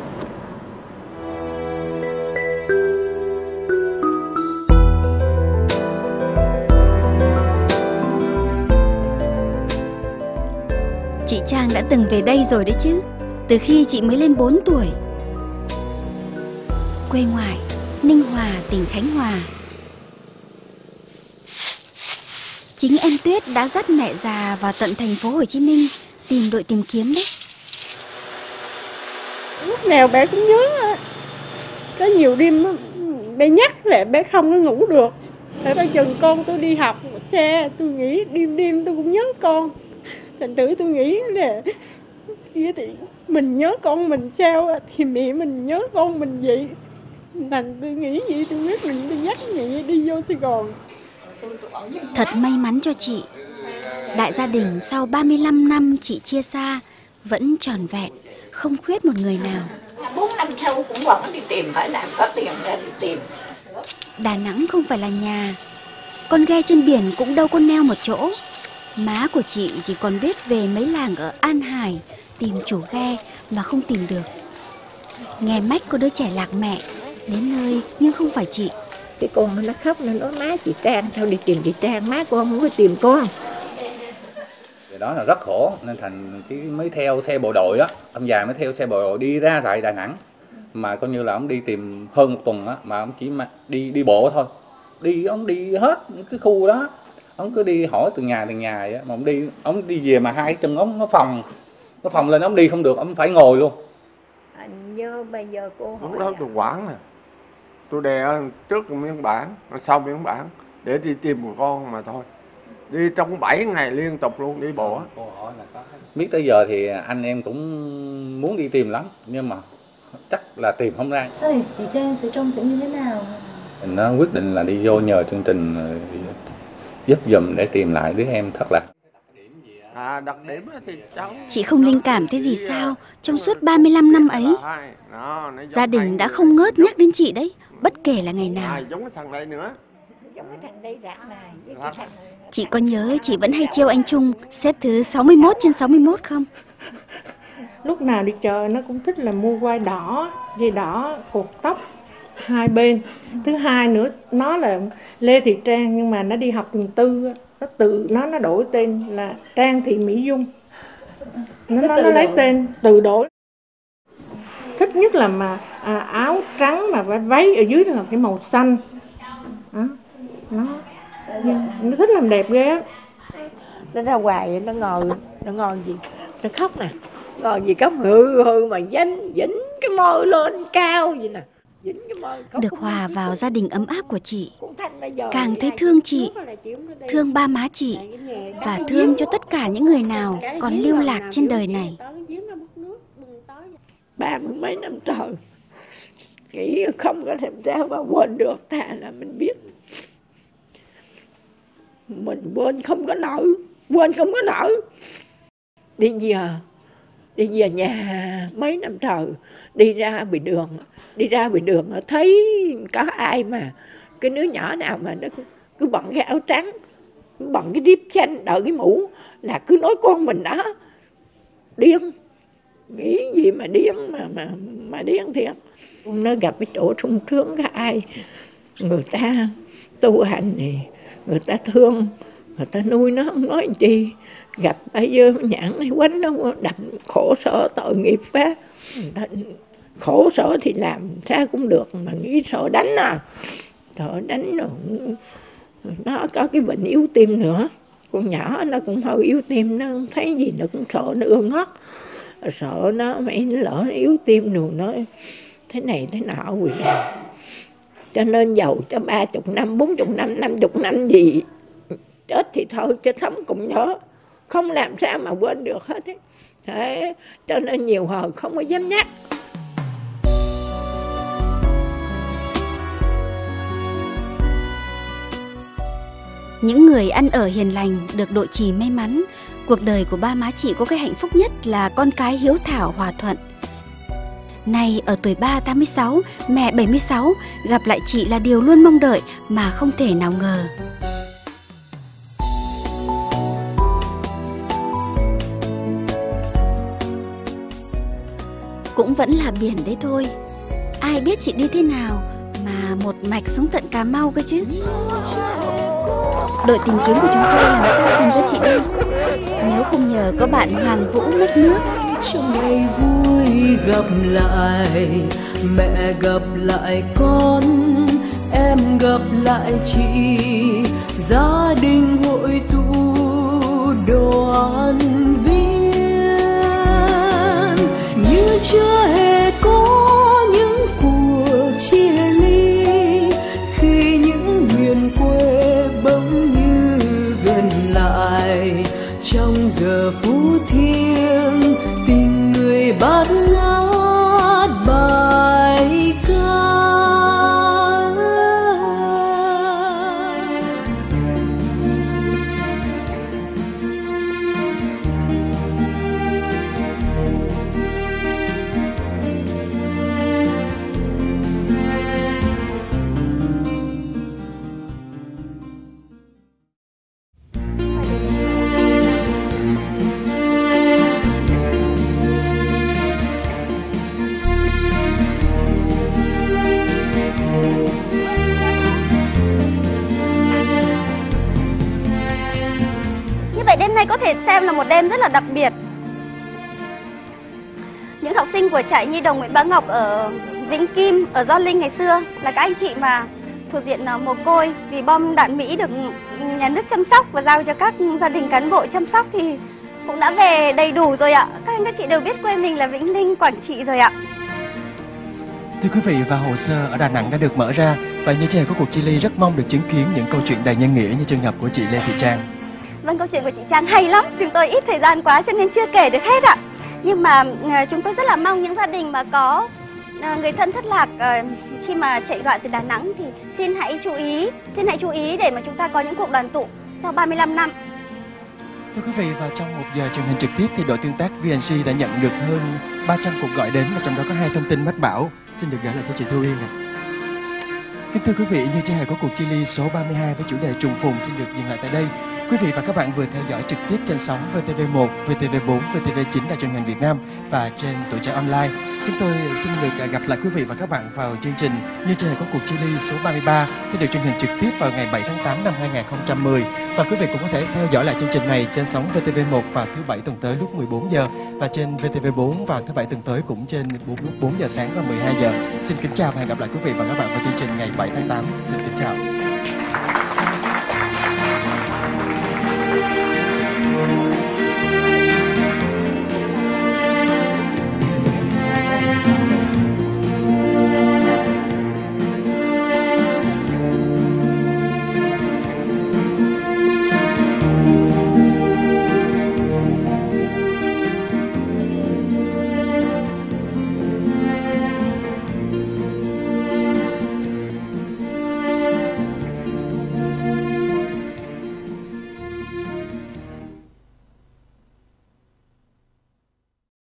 Chị Trang đã từng về đây rồi đấy chứ, từ khi chị mới lên 4 tuổi. Quê ngoại, Ninh Hòa, tỉnh Khánh Hòa. Chính em Tuyết đã dắt mẹ già vào tận thành phố Hồ Chí Minh tìm đội tìm kiếm đấy. Lúc nào bé cũng nhớ, có nhiều đêm bé nhắc là bé không có ngủ được. Để bây giờ con tôi đi học xe, tôi nghĩ đêm tôi cũng nhớ con. Thành thử tôi nghĩ là thì mình nhớ con mình sao thì mẹ mình nhớ con mình vậy. Thành tôi nghĩ vậy, tôi biết mình đi dắt mẹ đi vô Sài Gòn. Thật may mắn cho chị, đại gia đình sau 35 năm chị chia xa vẫn tròn vẹn, không khuyết một người nào. 4 năm sau cũng vẫn đi tìm, phải làm có tiền ra đi tìm. Đà Nẵng không phải là nhà, con ghe trên biển cũng đâu có neo một chỗ. Má của chị chỉ còn biết về mấy làng ở An Hải tìm chủ ghe mà không tìm được. nghe mách có đứa trẻ lạc mẹ, đến nơi nhưng không phải chị. Cái con nó khóc, nó nói má chị Trang, sao đi tìm chị Trang, má con không có tìm con. Thì đó là rất khổ, nên thành chỉ mới theo xe bộ đội á, ông già mới theo xe bộ đội đi ra tại Đà Nẵng. Mà coi như là ông đi tìm hơn 1 tuần á, mà ông chỉ đi bộ thôi. Ông đi hết những cái khu đó. Ông cứ đi hỏi từng nhà vậy á, mà ông đi về mà 2 chân ông nó phồng lên, ông đi không được, ông phải ngồi luôn. Như bây giờ cô hỏi lúc đó tôi quản nè, tôi đè trước miếng bảng, sau miếng bảng để đi tìm một con mà thôi. Đi trong 7 ngày liên tục luôn, đi bộ. Biết tới giờ thì anh em cũng muốn đi tìm lắm, nhưng mà chắc là tìm không ra. Sao thì chị Trang sẽ trông sẽ như thế nào? Nó quyết định là đi vô nhờ chương trình giúp giùm để tìm lại đứa em thất lạc. Đặc điểm thì cháu... Chị không linh cảm thế gì sao? Trong suốt 35 năm ấy, gia đình đã không ngớt nhắc đến chị đấy, bất kể là ngày nào. Giống cái thằng này nữa. Chị có nhớ chị vẫn hay trêu anh Trung xếp thứ 61 trên 61 không? Lúc nào đi chợ nó cũng thích là mua quai đỏ, dây đỏ, cột tóc 2 bên. Thứ hai nữa, nó là Lê Thị Trang nhưng mà nó đi học trường tư, nó đổi tên là Trang Thị Mỹ Dung. Nó lấy tên từ đổi. Thích nhất là mà áo trắng mà váy ở dưới là phải màu xanh. Đó. Nó thích làm đẹp ghê á. Nó ra hoài nó ngồi gì? Nó khóc nè. Ngồi gì khóc hư mà dính cái môi lên cao vậy nè. Được hòa vào gia đình ấm áp của chị, càng thấy thương chị, thương ba má chị và thương cho tất cả những người nào còn lưu lạc trên đời này. 30 mấy năm trời, nghĩ không có làm sao mà quên được, thà là mình biết mình quên không có nổi. Đi về nhà mấy năm trời, đi ra ngoài đường thấy có ai mà cái đứa nhỏ nào mà nó cứ bận cái áo trắng, cứ bận cái điếp xanh, đội cái mũ là cứ nói con mình đó điên, nghĩ gì mà điên mà điên thiệt. Nó gặp cái chỗ sung sướng cái ai người ta tu hành này, người ta thương, người ta nuôi nó không nói chi. Gặp bây giờ nhãn này quánh nó đập khổ sở tội nghiệp quá. Khổ sở thì làm sao cũng được, mà nghĩ sợ đánh sợ đánh rồi. Nó có cái bệnh yếu tim nữa, con nhỏ nó cũng hơi yếu tim, nó thấy gì nó cũng sợ, nó ương ngót, sợ nó mấy lỡ nó yếu tim rồi nó thế này thế nọ rồi. Cho nên giàu cho 30 năm, 40 năm, 50 năm gì chết thì thôi, chứ sống cũng nhớ, không làm sao mà quên được hết ấy. Thế cho nên nhiều hồi không có dám nhắc. Những người ăn ở hiền lành được độ trì may mắn. Cuộc đời của ba má chị có cái hạnh phúc nhất là con cái hiếu thảo hòa thuận. Nay ở tuổi ba 86, mẹ 76, gặp lại chị là điều luôn mong đợi mà không thể nào ngờ. Cũng vẫn là biển đấy thôi. Ai biết chị đi thế nào mà một mạch xuống tận Cà Mau cơ chứ. Đội tìm kiếm của chúng tôi làm sao tìm ra chị đây, nếu không nhờ có bạn Hoàng Vũ mất nước. Trong ngày vui gặp lại mẹ, gặp lại con, em gặp lại chị, gia đình hội tụ đoàn viên, như chưa hề có những cuộc chia ly, khi những miền quê bỗng như gần lại. Trong giờ phút thiêng tình người bát ngát bài ca. đêm nay có thể xem là một đêm rất là đặc biệt. Những học sinh của trại nhi đồng Nguyễn Bá Ngọc ở Vĩnh Kim, ở Gio Linh ngày xưa là các anh chị mà thuộc diện mồ côi vì bom đạn Mỹ được nhà nước chăm sóc và giao cho các gia đình cán bộ chăm sóc thì cũng đã về đầy đủ rồi ạ. Các anh các chị đều biết quê mình là Vĩnh Linh, Quảng Trị rồi ạ. Thưa quý vị, và hồ sơ ở Đà Nẵng đã được mở ra và như trẻ có cuộc chia ly rất mong được chứng kiến những câu chuyện đầy nhân nghĩa như trường hợp của chị Lê Thị Trang. Vâng, câu chuyện của chị Trang hay lắm, chúng tôi ít thời gian quá cho nên chưa kể được hết ạ. Nhưng mà chúng tôi rất là mong những gia đình mà có người thân thất lạc khi mà chạy đoạn từ Đà Nẵng thì xin hãy chú ý để mà chúng ta có những cuộc đoàn tụ sau 35 năm. Thưa quý vị, và trong 1 giờ truyền hình trực tiếp thì đội tương tác VNC đã nhận được hơn 300 cuộc gọi đến, và trong đó có 2 thông tin mách bảo. Xin được gửi lại cho chị Thu Yên ạ. Kính thưa quý vị, như chưa hề có cuộc chia ly số 32 với chủ đề trùng phùng xin được dừng lại tại đây. Quý vị và các bạn vừa theo dõi trực tiếp trên sóng VTV1, VTV4, VTV9 Đài truyền hình Việt Nam và trên Tuổi Trẻ Online. Chúng tôi xin được gặp lại quý vị và các bạn vào chương trình Như chưa hề có cuộc chia ly số 33 sẽ được truyền hình trực tiếp vào ngày 7 tháng 8 năm 2010. Và quý vị cũng có thể theo dõi lại chương trình này trên sóng VTV1 vào thứ Bảy tuần tới lúc 14 giờ và trên VTV4 vào thứ Bảy tuần tới cũng trên lúc 4 giờ sáng và 12 giờ. Xin kính chào và hẹn gặp lại quý vị và các bạn vào chương trình ngày 7 tháng 8. Xin kính chào.